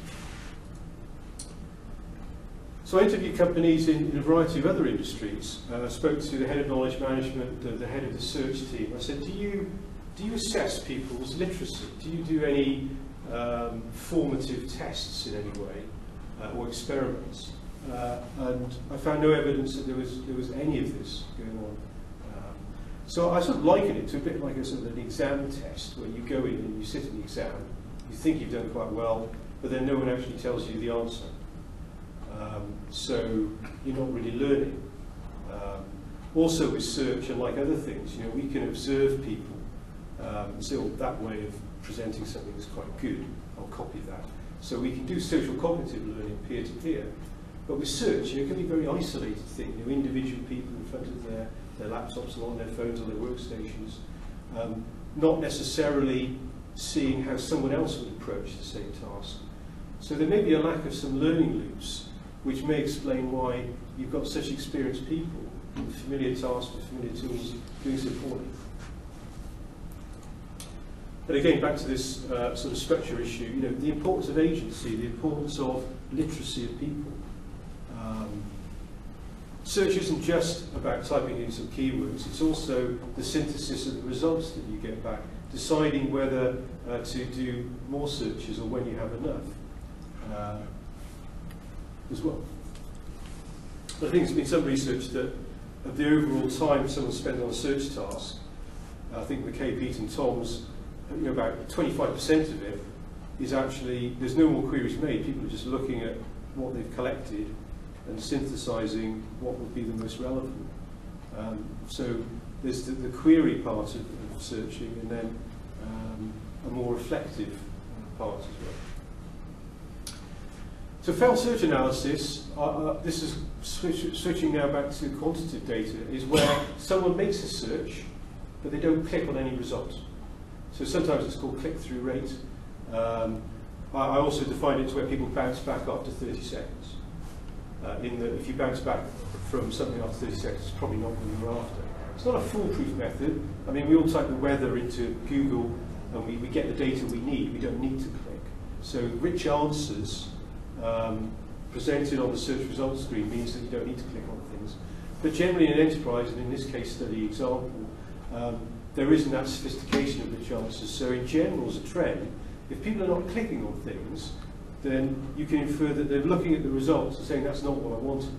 So I interviewed companies in, in a variety of other industries. I uh, spoke to the head of knowledge management, the, the head of the search team. I said, do you Do you assess people's literacy? Do you do any um, formative tests in any way, uh, or experiments? Uh, and I found no evidence that there was there was any of this going on. Um, so I sort of liken it to a bit like a sort of an exam test, where you go in and you sit in the exam, you think you've done quite well, but then no one actually tells you the answer. Um, so you're not really learning. Um, also with search, and like other things, you know, we can observe people. Um, so that way of presenting something is quite good. I'll copy that. So we can do social cognitive learning peer-to-peer. But with search, you know, it can be a very isolated thing. You know, individual people in front of their, their laptops and on their phones or their workstations, um, not necessarily seeing how someone else would approach the same task. So there may be a lack of some learning loops, which may explain why you've got such experienced people with familiar tasks, with familiar tools, doing so poorly. But again, back to this uh, sort of structure issue, you know, the importance of agency, the importance of literacy of people. Um, search isn't just about typing in some keywords, it's also the synthesis of the results that you get back, deciding whether uh, to do more searches or when you have enough uh, as well. But I think there's been some research that of the overall time someone spends on a search task, I think McKay, Pete and Tom's, you know, about twenty-five percent of it is actually, there's no more queries made. People are just looking at what they've collected and synthesizing what would be the most relevant. Um, so there's the, the query part of, of searching, and then um, a more reflective part as well. So failed search analysis, uh, uh, this is switch, switching now back to quantitative data, is where someone makes a search, but they don't click on any result. So sometimes it's called click-through rate. Um, I, I also define it as where people bounce back after thirty seconds. Uh, in the, if you bounce back from something after thirty seconds, it's probably not what you're after. It's not a foolproof method. I mean, we all type the weather into Google and we, we get the data we need. We don't need to click. So rich answers um, presented on the search results screen means that you don't need to click on things. But generally in enterprise, and in this case study example, um, there isn't that sophistication of rich answers. So in general, as a trend, if people are not clicking on things, then you can infer that they're looking at the results and saying that's not what I wanted.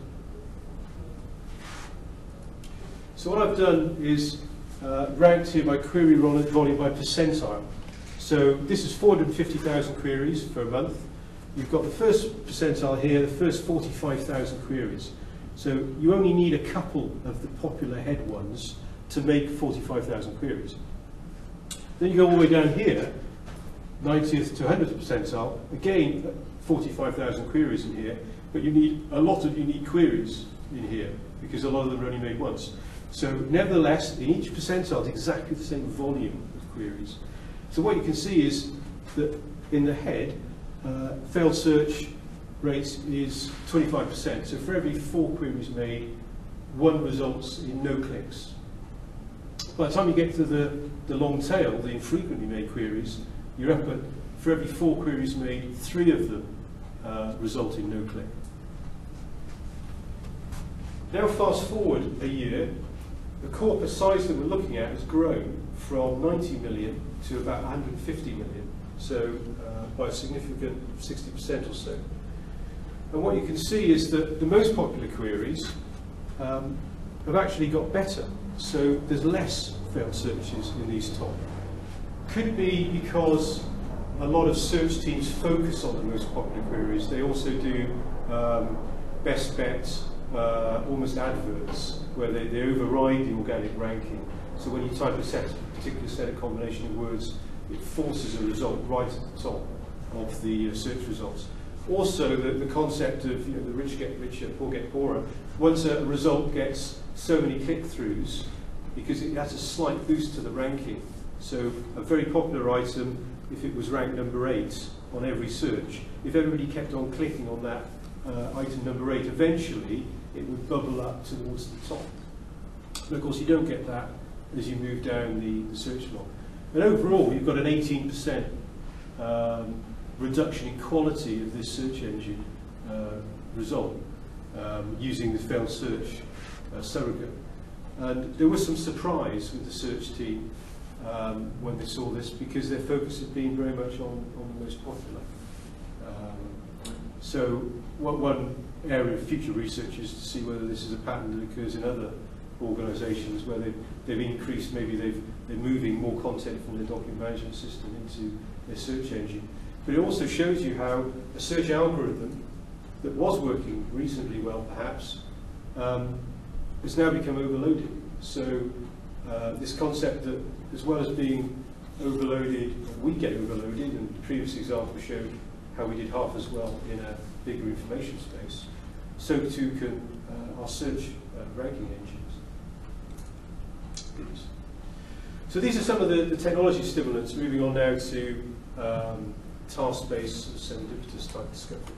So what I've done is uh, ranked here by query volume by percentile. So this is four hundred fifty thousand queries for a month. You've got the first percentile here, the first forty-five thousand queries. So you only need a couple of the popular head ones to make forty-five thousand queries. Then you go all the way down here, ninetieth to one hundredth percentile, again forty-five thousand queries in here, but you need a lot of unique queries in here because a lot of them are only made once. So nevertheless, in each percentile, it's exactly the same volume of queries. So what you can see is that in the head, uh, failed search rate is twenty-five percent. So for every four queries made, one results in no clicks. By the time you get to the, the long tail, the infrequently made queries, you're up at, for every four queries made, three of them uh, result in no click. Now fast forward a year, the corpus size that we're looking at has grown from ninety million to about one hundred fifty million, so uh, by a significant sixty percent or so. And what you can see is that the most popular queries um, have actually got better. So there's less failed searches in these top. Could be because a lot of search teams focus on the most popular queries. They also do um, best bets, uh, almost adverts, where they, they override the organic ranking. So when you type a set, particular set of combination of words, it forces a result right at the top of the uh, search results. Also, the, the concept of you know, the rich get richer, poor get poorer. Once a result gets so many click-throughs, because it has a slight boost to the ranking. So a very popular item, if it was ranked number eight on every search, if everybody kept on clicking on that uh, item number eight, eventually it would bubble up towards the top. But of course you don't get that as you move down the, the search log. And overall you've got an eighteen percent um, reduction in quality of this search engine uh, result um, using the failed search uh, surrogate. And there was some surprise with the search team um, when they saw this, because their focus had been very much on, on the most popular. Um, so what, one area of future research is to see whether this is a pattern that occurs in other organisations where they've, they've increased, maybe they've, they're moving more content from their document management system into their search engine. But it also shows you how a search algorithm that was working reasonably well perhaps um, has now become overloaded. So uh, this concept that as well as being overloaded, we get overloaded, and the previous example showed how we did half as well in a bigger information space, so too can uh, our search uh, ranking engines. So these are some of the, the technology stimulants. Moving on now to um, task-based serendipitous type discovery.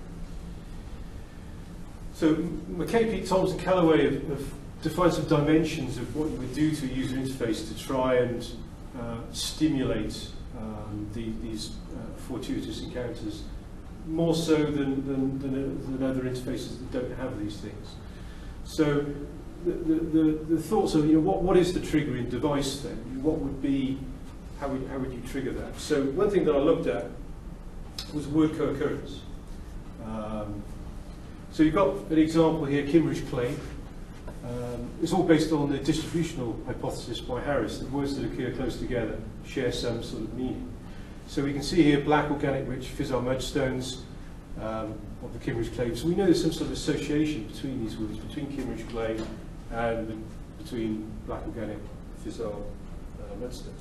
So McKay, Peat, Thompson, Callaway have, have defined some dimensions of what you would do to a user interface to try and uh, stimulate um, the, these uh, fortuitous encounters, more so than, than, than, uh, than other interfaces that don't have these things. So the, the, the, the thoughts of, you know, what, what is the triggering device then? What would be, how would, how would you trigger that? So one thing that I looked at was word co-occurrence. Um, so you've got an example here, Kimmeridge claim. Um, it's all based on the distributional hypothesis by Harris, that words that occur close together share some sort of meaning. So we can see here black organic rich fissile mudstones um, of the Kimmeridge clay. So we know there's some sort of association between these words, between Kimmeridge clay and between black organic fissile uh, mudstones.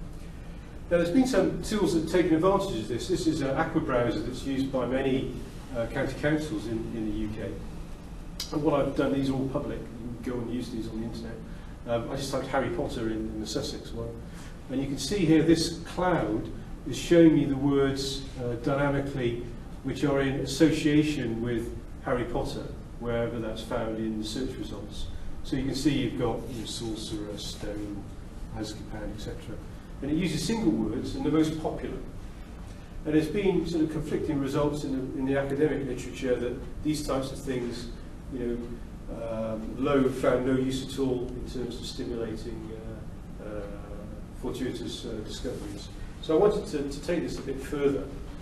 Now there's been some tools that have taken advantage of this. This is an aqua browser that's used by many uh, county councils in, in the U K. And what I've done, these are all public, you can go and use these on the internet. Um, I just typed Harry Potter in, in the Sussex one. And you can see here this cloud is showing me the words uh, dynamically which are in association with Harry Potter, wherever that's found in the search results. So you can see you've got you know, sorcerer, stone, Azkaban, et cetera. And it uses single words and the most popular. And there's been sort of conflicting results in the, in the academic literature that these types of things, you know, um, Lowe found no use at all in terms of stimulating uh, uh, fortuitous uh, discoveries. So I wanted to, to take this a bit further.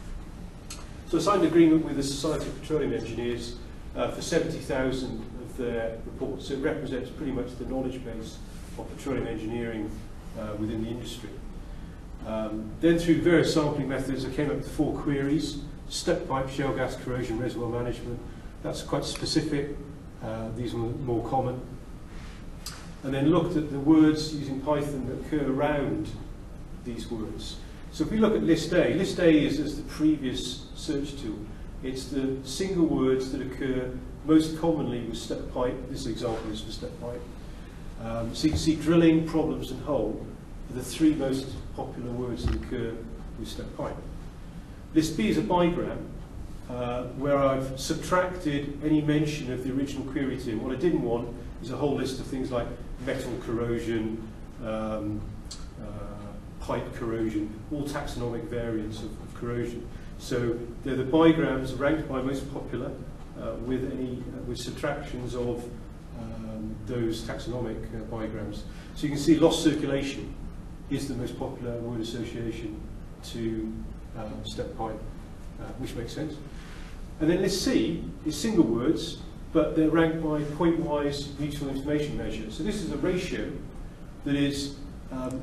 So I signed an agreement with the Society of Petroleum Engineers uh, for seventy thousand of their reports. So it represents pretty much the knowledge base of petroleum engineering uh, within the industry. Um, then through various sampling methods I came up with four queries: step pipe, shale gas, corrosion, reservoir management. That's quite specific. Uh, these were more common. And then looked at the words using Python that occur around these words. So if we look at list A, list A is as the previous search tool. It's the single words that occur most commonly with step pipe. This example is for step pipe. Um, so you can see drilling, problems and hole are the three most popular words that occur with step pipe. List B is a bigram uh, where I've subtracted any mention of the original query term. What I didn't want is a whole list of things like metal corrosion, um, uh, pipe corrosion, all taxonomic variants of, of corrosion. So they're the bigrams ranked by most popular uh, with any uh, with subtractions of um, those taxonomic uh, bigrams. So you can see lost circulation is the most popular word association to um, step pipe, uh, which makes sense. And then list C is single words, but they're ranked by point-wise mutual information measure. So this is a ratio that is um,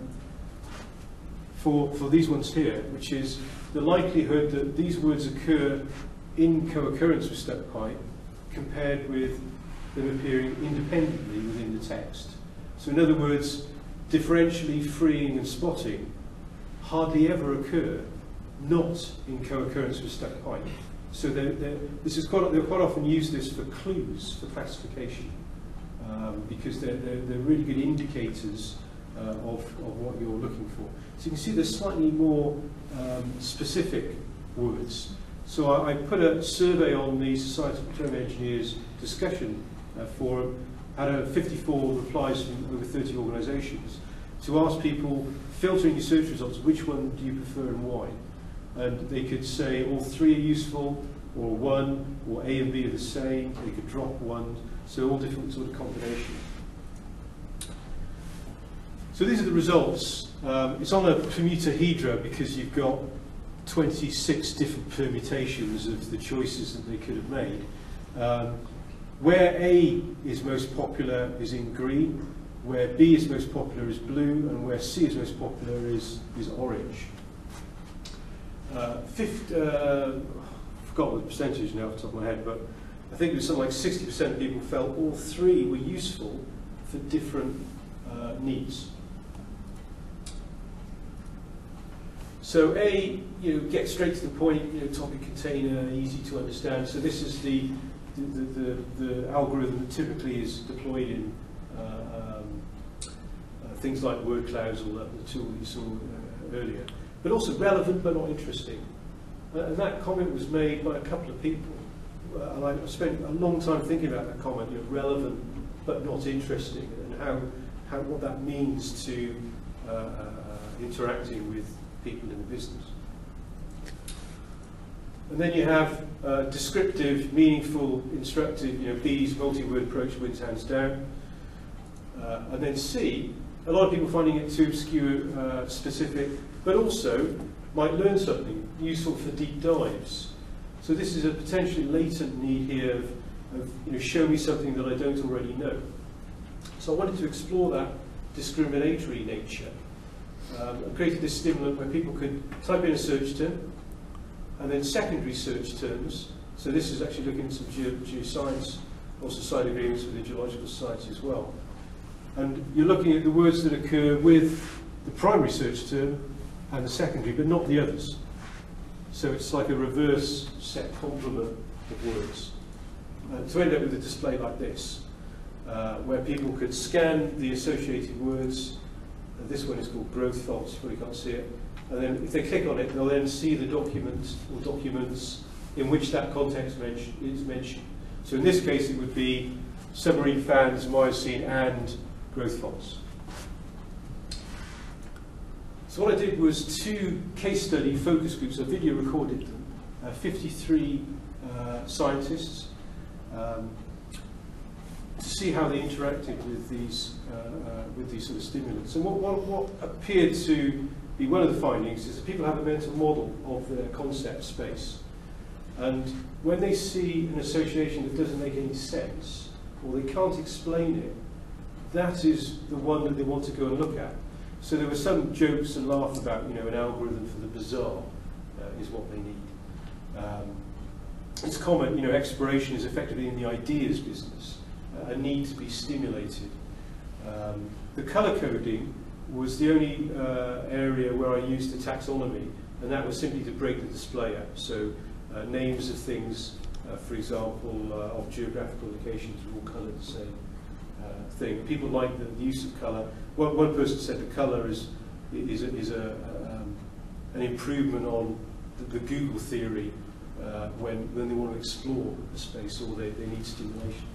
for, for these ones here, which is the likelihood that these words occur in co-occurrence with step pipe compared with them appearing independently within the text. So in other words, differentially freeing and spotting hardly ever occur not in co-occurrence with step pipe. So they're, they're, this is quite, they'll quite often use this for clues for classification um, because they're, they're, they're really good indicators uh, of, of what you're looking for. So you can see there's slightly more um, specific words. So I, I put a survey on the Society of Petroleum Engineers discussion uh, forum, had a fifty-four replies from over thirty organisations to ask people, filtering your search results, which one do you prefer and why? And they could say all three are useful, or one, or A and B are the same. They could drop one, so all different sort of combinations. So these are the results. Um, it's on a permutahedra because you've got twenty-six different permutations of the choices that they could have made. Um, where A is most popular is in green, where B is most popular is blue, and where C is most popular is, is orange. Uh, fifty, uh, I forgot the percentage now off the top of my head, but I think it was something like sixty percent of people felt all three were useful for different uh, needs. So A, you know, get straight to the point, you know, topic container, easy to understand. So this is the the, the, the, the algorithm that typically is deployed in uh, um, uh, things like word clouds or the, the tool that you saw uh, earlier. But also relevant but not interesting. Uh, and that comment was made by a couple of people. Uh, and I spent a long time thinking about that comment, you know, relevant but not interesting, and how, how what that means to uh, uh, interacting with people in the business. And then you have uh, descriptive, meaningful, instructive, you know, B's multi-word approach wins hands down. Uh, and then C, a lot of people finding it too obscure, uh, specific, but also might learn something useful for deep dives. So this is a potentially latent need here of, of you know, show me something that I don't already know. So I wanted to explore that discriminatory nature um, and created this stimulant where people could type in a search term, and then secondary search terms. So this is actually looking at some ge geoscience, also signed agreements with the Geological Society as well. And you're looking at the words that occur with the primary search term and the secondary, but not the others. So it's like a reverse set complement of words. Uh, to end up with a display like this, uh, where people could scan the associated words. Uh, this one is called growth faults, you probably can't see it. And then if they click on it, they'll then see the document or documents in which that context mention, is mentioned. So in this case, it would be submarine fans, Miocene, and growth faults. So what I did was two case study focus groups. I video recorded them, uh, fifty-three uh, scientists, um, to see how they interacted with these uh, uh, with these sort of stimulants. And what, what, what appeared to be one of the findings is that people have a mental model of their concept space, and when they see an association that doesn't make any sense or they can't explain it, that is the one that they want to go and look at. So there were some jokes and laugh about, you know, an algorithm for the bizarre uh, is what they need. Um, it's common, you know, exploration is effectively in the ideas business, uh, a need to be stimulated. Um, the colour coding was the only uh, area where I used the taxonomy, and that was simply to break the display up. So uh, names of things, uh, for example, uh, of geographical locations were all coloured the same uh, thing. People like the use of colour. One, one person said that colour is, is, a, is a, um, an improvement on the, the Google theory uh, when, when they want to explore a space or they, they need stimulation.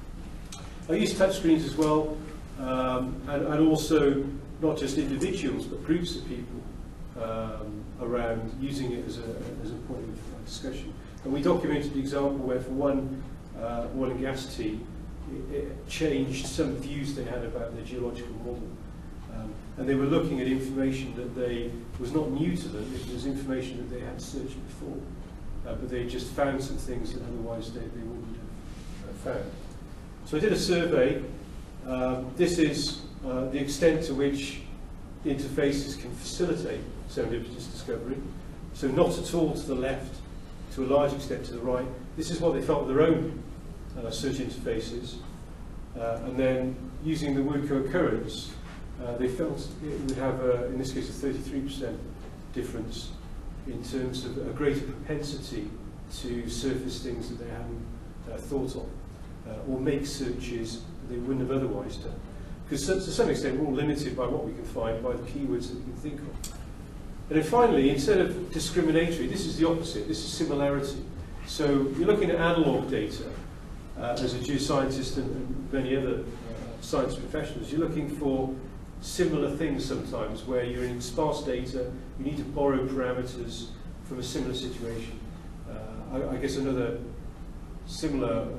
I use touchscreens as well, um, and, and also not just individuals but groups of people um, around using it as a, as a point of discussion. And we documented the example where for one uh, oil and gas team, it, it changed some views they had about their geological model. Um, and they were looking at information that they was not new to them, it was information that they had searched before. Uh, but they just found some things that otherwise they, they wouldn't have uh, found. So I did a survey. Um, this is uh, the extent to which interfaces can facilitate serendipitous discovery. So not at all to the left, to a large extent to the right. This is what they felt their own uh, search interfaces. Uh, and then using the word co-occurrence, uh, they felt it would have, a, in this case, a thirty-three percent difference in terms of a greater propensity to surface things that they hadn't uh, thought of, uh, or make searches that they wouldn't have otherwise done. Because to some extent we're all limited by what we can find, by the keywords that we can think of. And then finally, instead of discriminatory, this is the opposite, this is similarity. So you're looking at analog data uh, as a geoscientist and, and many other uh, science professionals. You're looking for similar things sometimes, where you're in sparse data, you need to borrow parameters from a similar situation. Uh, I, I guess another similar uh,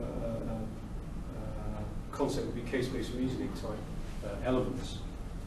uh, concept would be case-based reasoning type uh, elements.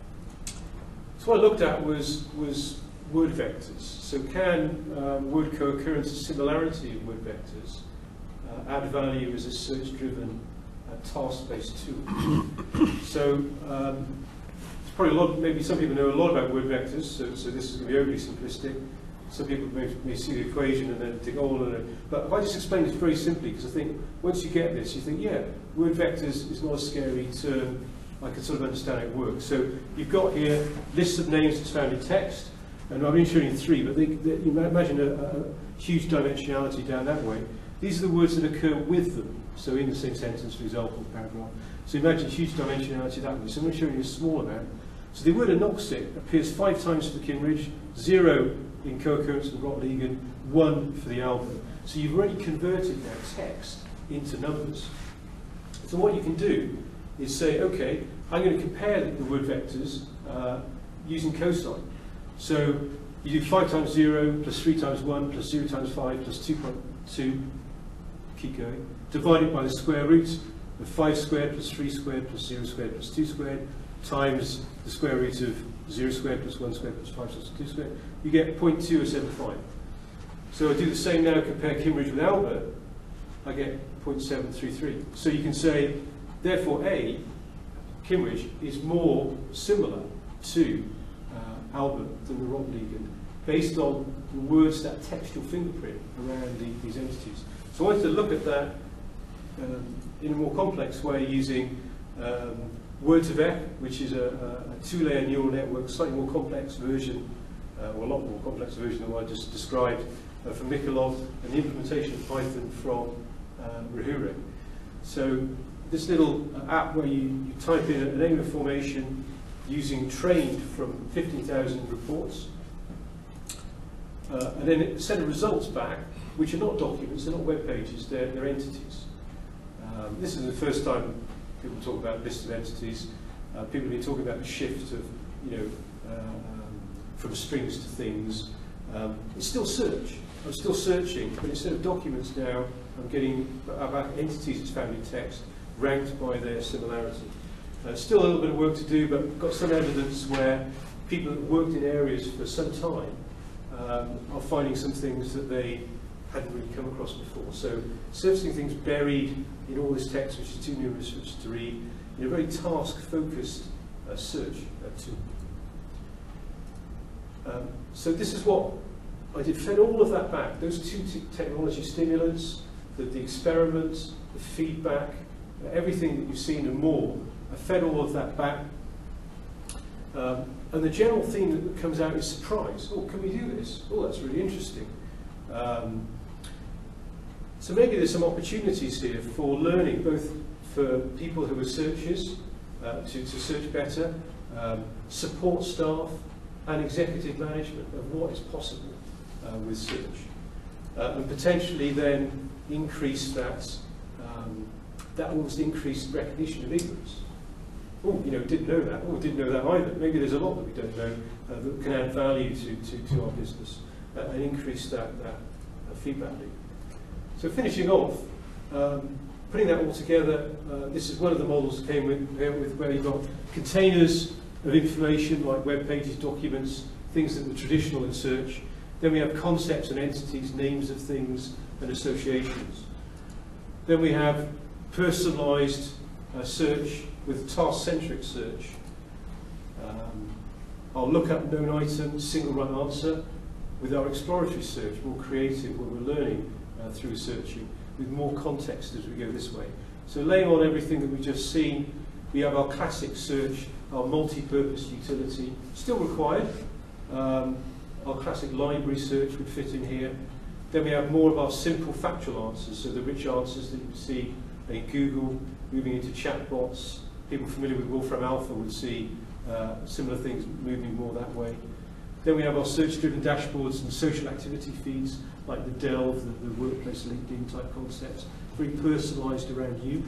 So what I looked at was, was word vectors. So can um, word co-occurrence and similarity of word vectors uh, add value as a search-driven, uh, task-based tool? So um, probably a lot, maybe some people know a lot about word vectors, so, so this is going to be overly simplistic. Some people may, may see the equation and then think, oh, no, no. But if I just explain this very simply, because I think once you get this, you think, yeah, word vectors is not a scary term. I can sort of understand how it works. So you've got here lists of names that's found in text, and I've been showing you three, but they, they, you imagine a, a huge dimensionality down that way. These are the words that occur with them, so in the same sentence, for example, paragraph. So imagine huge dimensionality that way. So I'm going to show you a small amount. So the word anoxic appears five times for the Kimmeridge, zero in co-occurrence and Rotliegen, one for the Albert. So you've already converted that text into numbers. So what you can do is say, okay, I'm going to compare the word vectors uh, using cosine. So you do five times zero, plus three times one, plus zero times five, plus two point two, keep going, divided by the square root of five squared, plus three squared, plus zero squared, plus two squared, times the square root of zero squared plus one squared plus five plus two squared, you get zero point two zero seven five. So I do the same now, compare Kimmeridge with Albert, I get zero point seven three three. So you can say, therefore A, Kimmeridge, is more similar to uh, Albert than the Rob League, based on the words, that textual fingerprint around the, these entities. So I wanted to look at that um, in a more complex way using um, Words of Eck, which is a, a, a two-layer neural network, slightly more complex version, uh, or a lot more complex version than what I just described uh, from Mikolov, and the implementation of Python from um, Rahure. So this little uh, app where you, you type in a name of formation using trained from fifteen thousand reports, uh, and then it sends results back, which are not documents, they're not web pages, they're, they're entities. Um, this is the first time people talk about lists of entities. Uh, people have been talking about the shift of, you know, uh, um, from strings to things. Um, it's still search. I'm still searching, but instead of documents now, I'm getting about entities that's found in text, ranked by their similarity. Uh, still a little bit of work to do, but we've got some evidence where people who've worked in areas for some time um, are finding some things that they hadn't really come across before. So surfacing things buried in all this text, which is too numerous for us to read, in a very task-focused uh, search uh, tool. Um, so this is what I did, fed all of that back, those two technology stimulants, the, the experiments, the feedback, uh, everything that you've seen and more, I fed all of that back. Um, and the general theme that comes out is surprise. Oh, can we do this? Oh, that's really interesting. Um, so maybe there's some opportunities here for learning, both for people who are searchers, uh, to, to search better, um, support staff, and executive management of what is possible uh, with search. Uh, and potentially then increase that, um, that almost increased recognition of ignorance. Oh, you know, didn't know that. Oh, didn't know that either. Maybe there's a lot that we don't know uh, that can add value to, to, to our business uh, and increase that, that uh, feedback loop. So finishing off, um, putting that all together, uh, this is one of the models that came with, with where you've got containers of information like web pages, documents, things that were traditional in search. Then we have concepts and entities, names of things and associations. Then we have personalized uh, search with task-centric search. Um, our lookup known item, single run answer, with our exploratory search, more creative, where we're learning uh, through searching, with more context as we go this way. So laying on everything that we've just seen, we have our classic search, our multi-purpose utility, still required. Um, our classic library search would fit in here. Then we have more of our simple factual answers, so the rich answers that you see in Google, moving into chatbots. People familiar with Wolfram Alpha would see uh, similar things moving more that way. Then we have our search-driven dashboards and social activity feeds, like the Delve, the, the workplace LinkedIn type concepts, very personalised around you.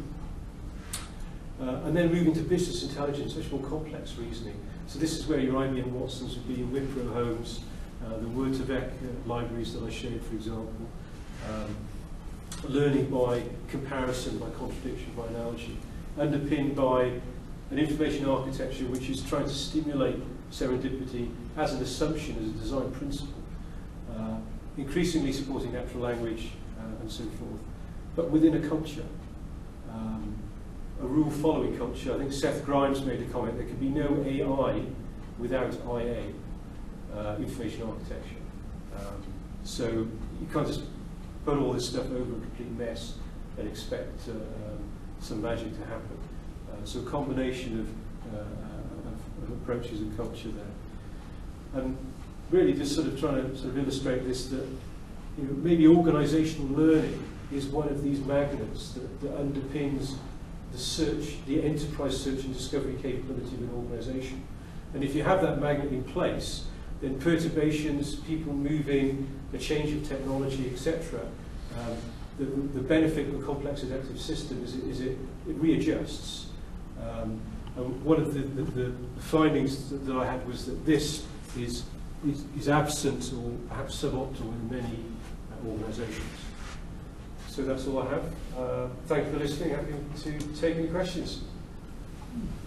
Uh, and then moving to business intelligence, much more complex reasoning. So this is where your I B M Watsons would be, your Wipro Homes, uh, the Words of Eck uh, libraries that I showed, for example. Um, learning by comparison, by contradiction, by analogy, underpinned by an information architecture which is trying to stimulate serendipity as an assumption, as a design principle, uh, increasingly supporting natural language uh, and so forth, but within a culture. Um, a rule-following culture. I think Seth Grimes made a comment, there can be no A I without I A, uh, information architecture. Um, so you can't just put all this stuff over a complete mess and expect uh, um, some magic to happen. Uh, so a combination of, uh, of, of approaches and culture there. And really just sort of trying to sort of illustrate this, that you know, maybe organizational learning is one of these magnets that, that underpins the search, the enterprise search and discovery capability of an organization. And if you have that magnet in place, then perturbations, people moving, the change of technology, et cetera, um, the, the benefit of a complex adaptive system is, it, is it, it readjusts. Um, and one of the, the, the findings that, that I had was that this is, is, is absent or perhaps suboptimal in many uh, organizations. So that's all I have. Uh, thank you for listening. Happy to take any questions.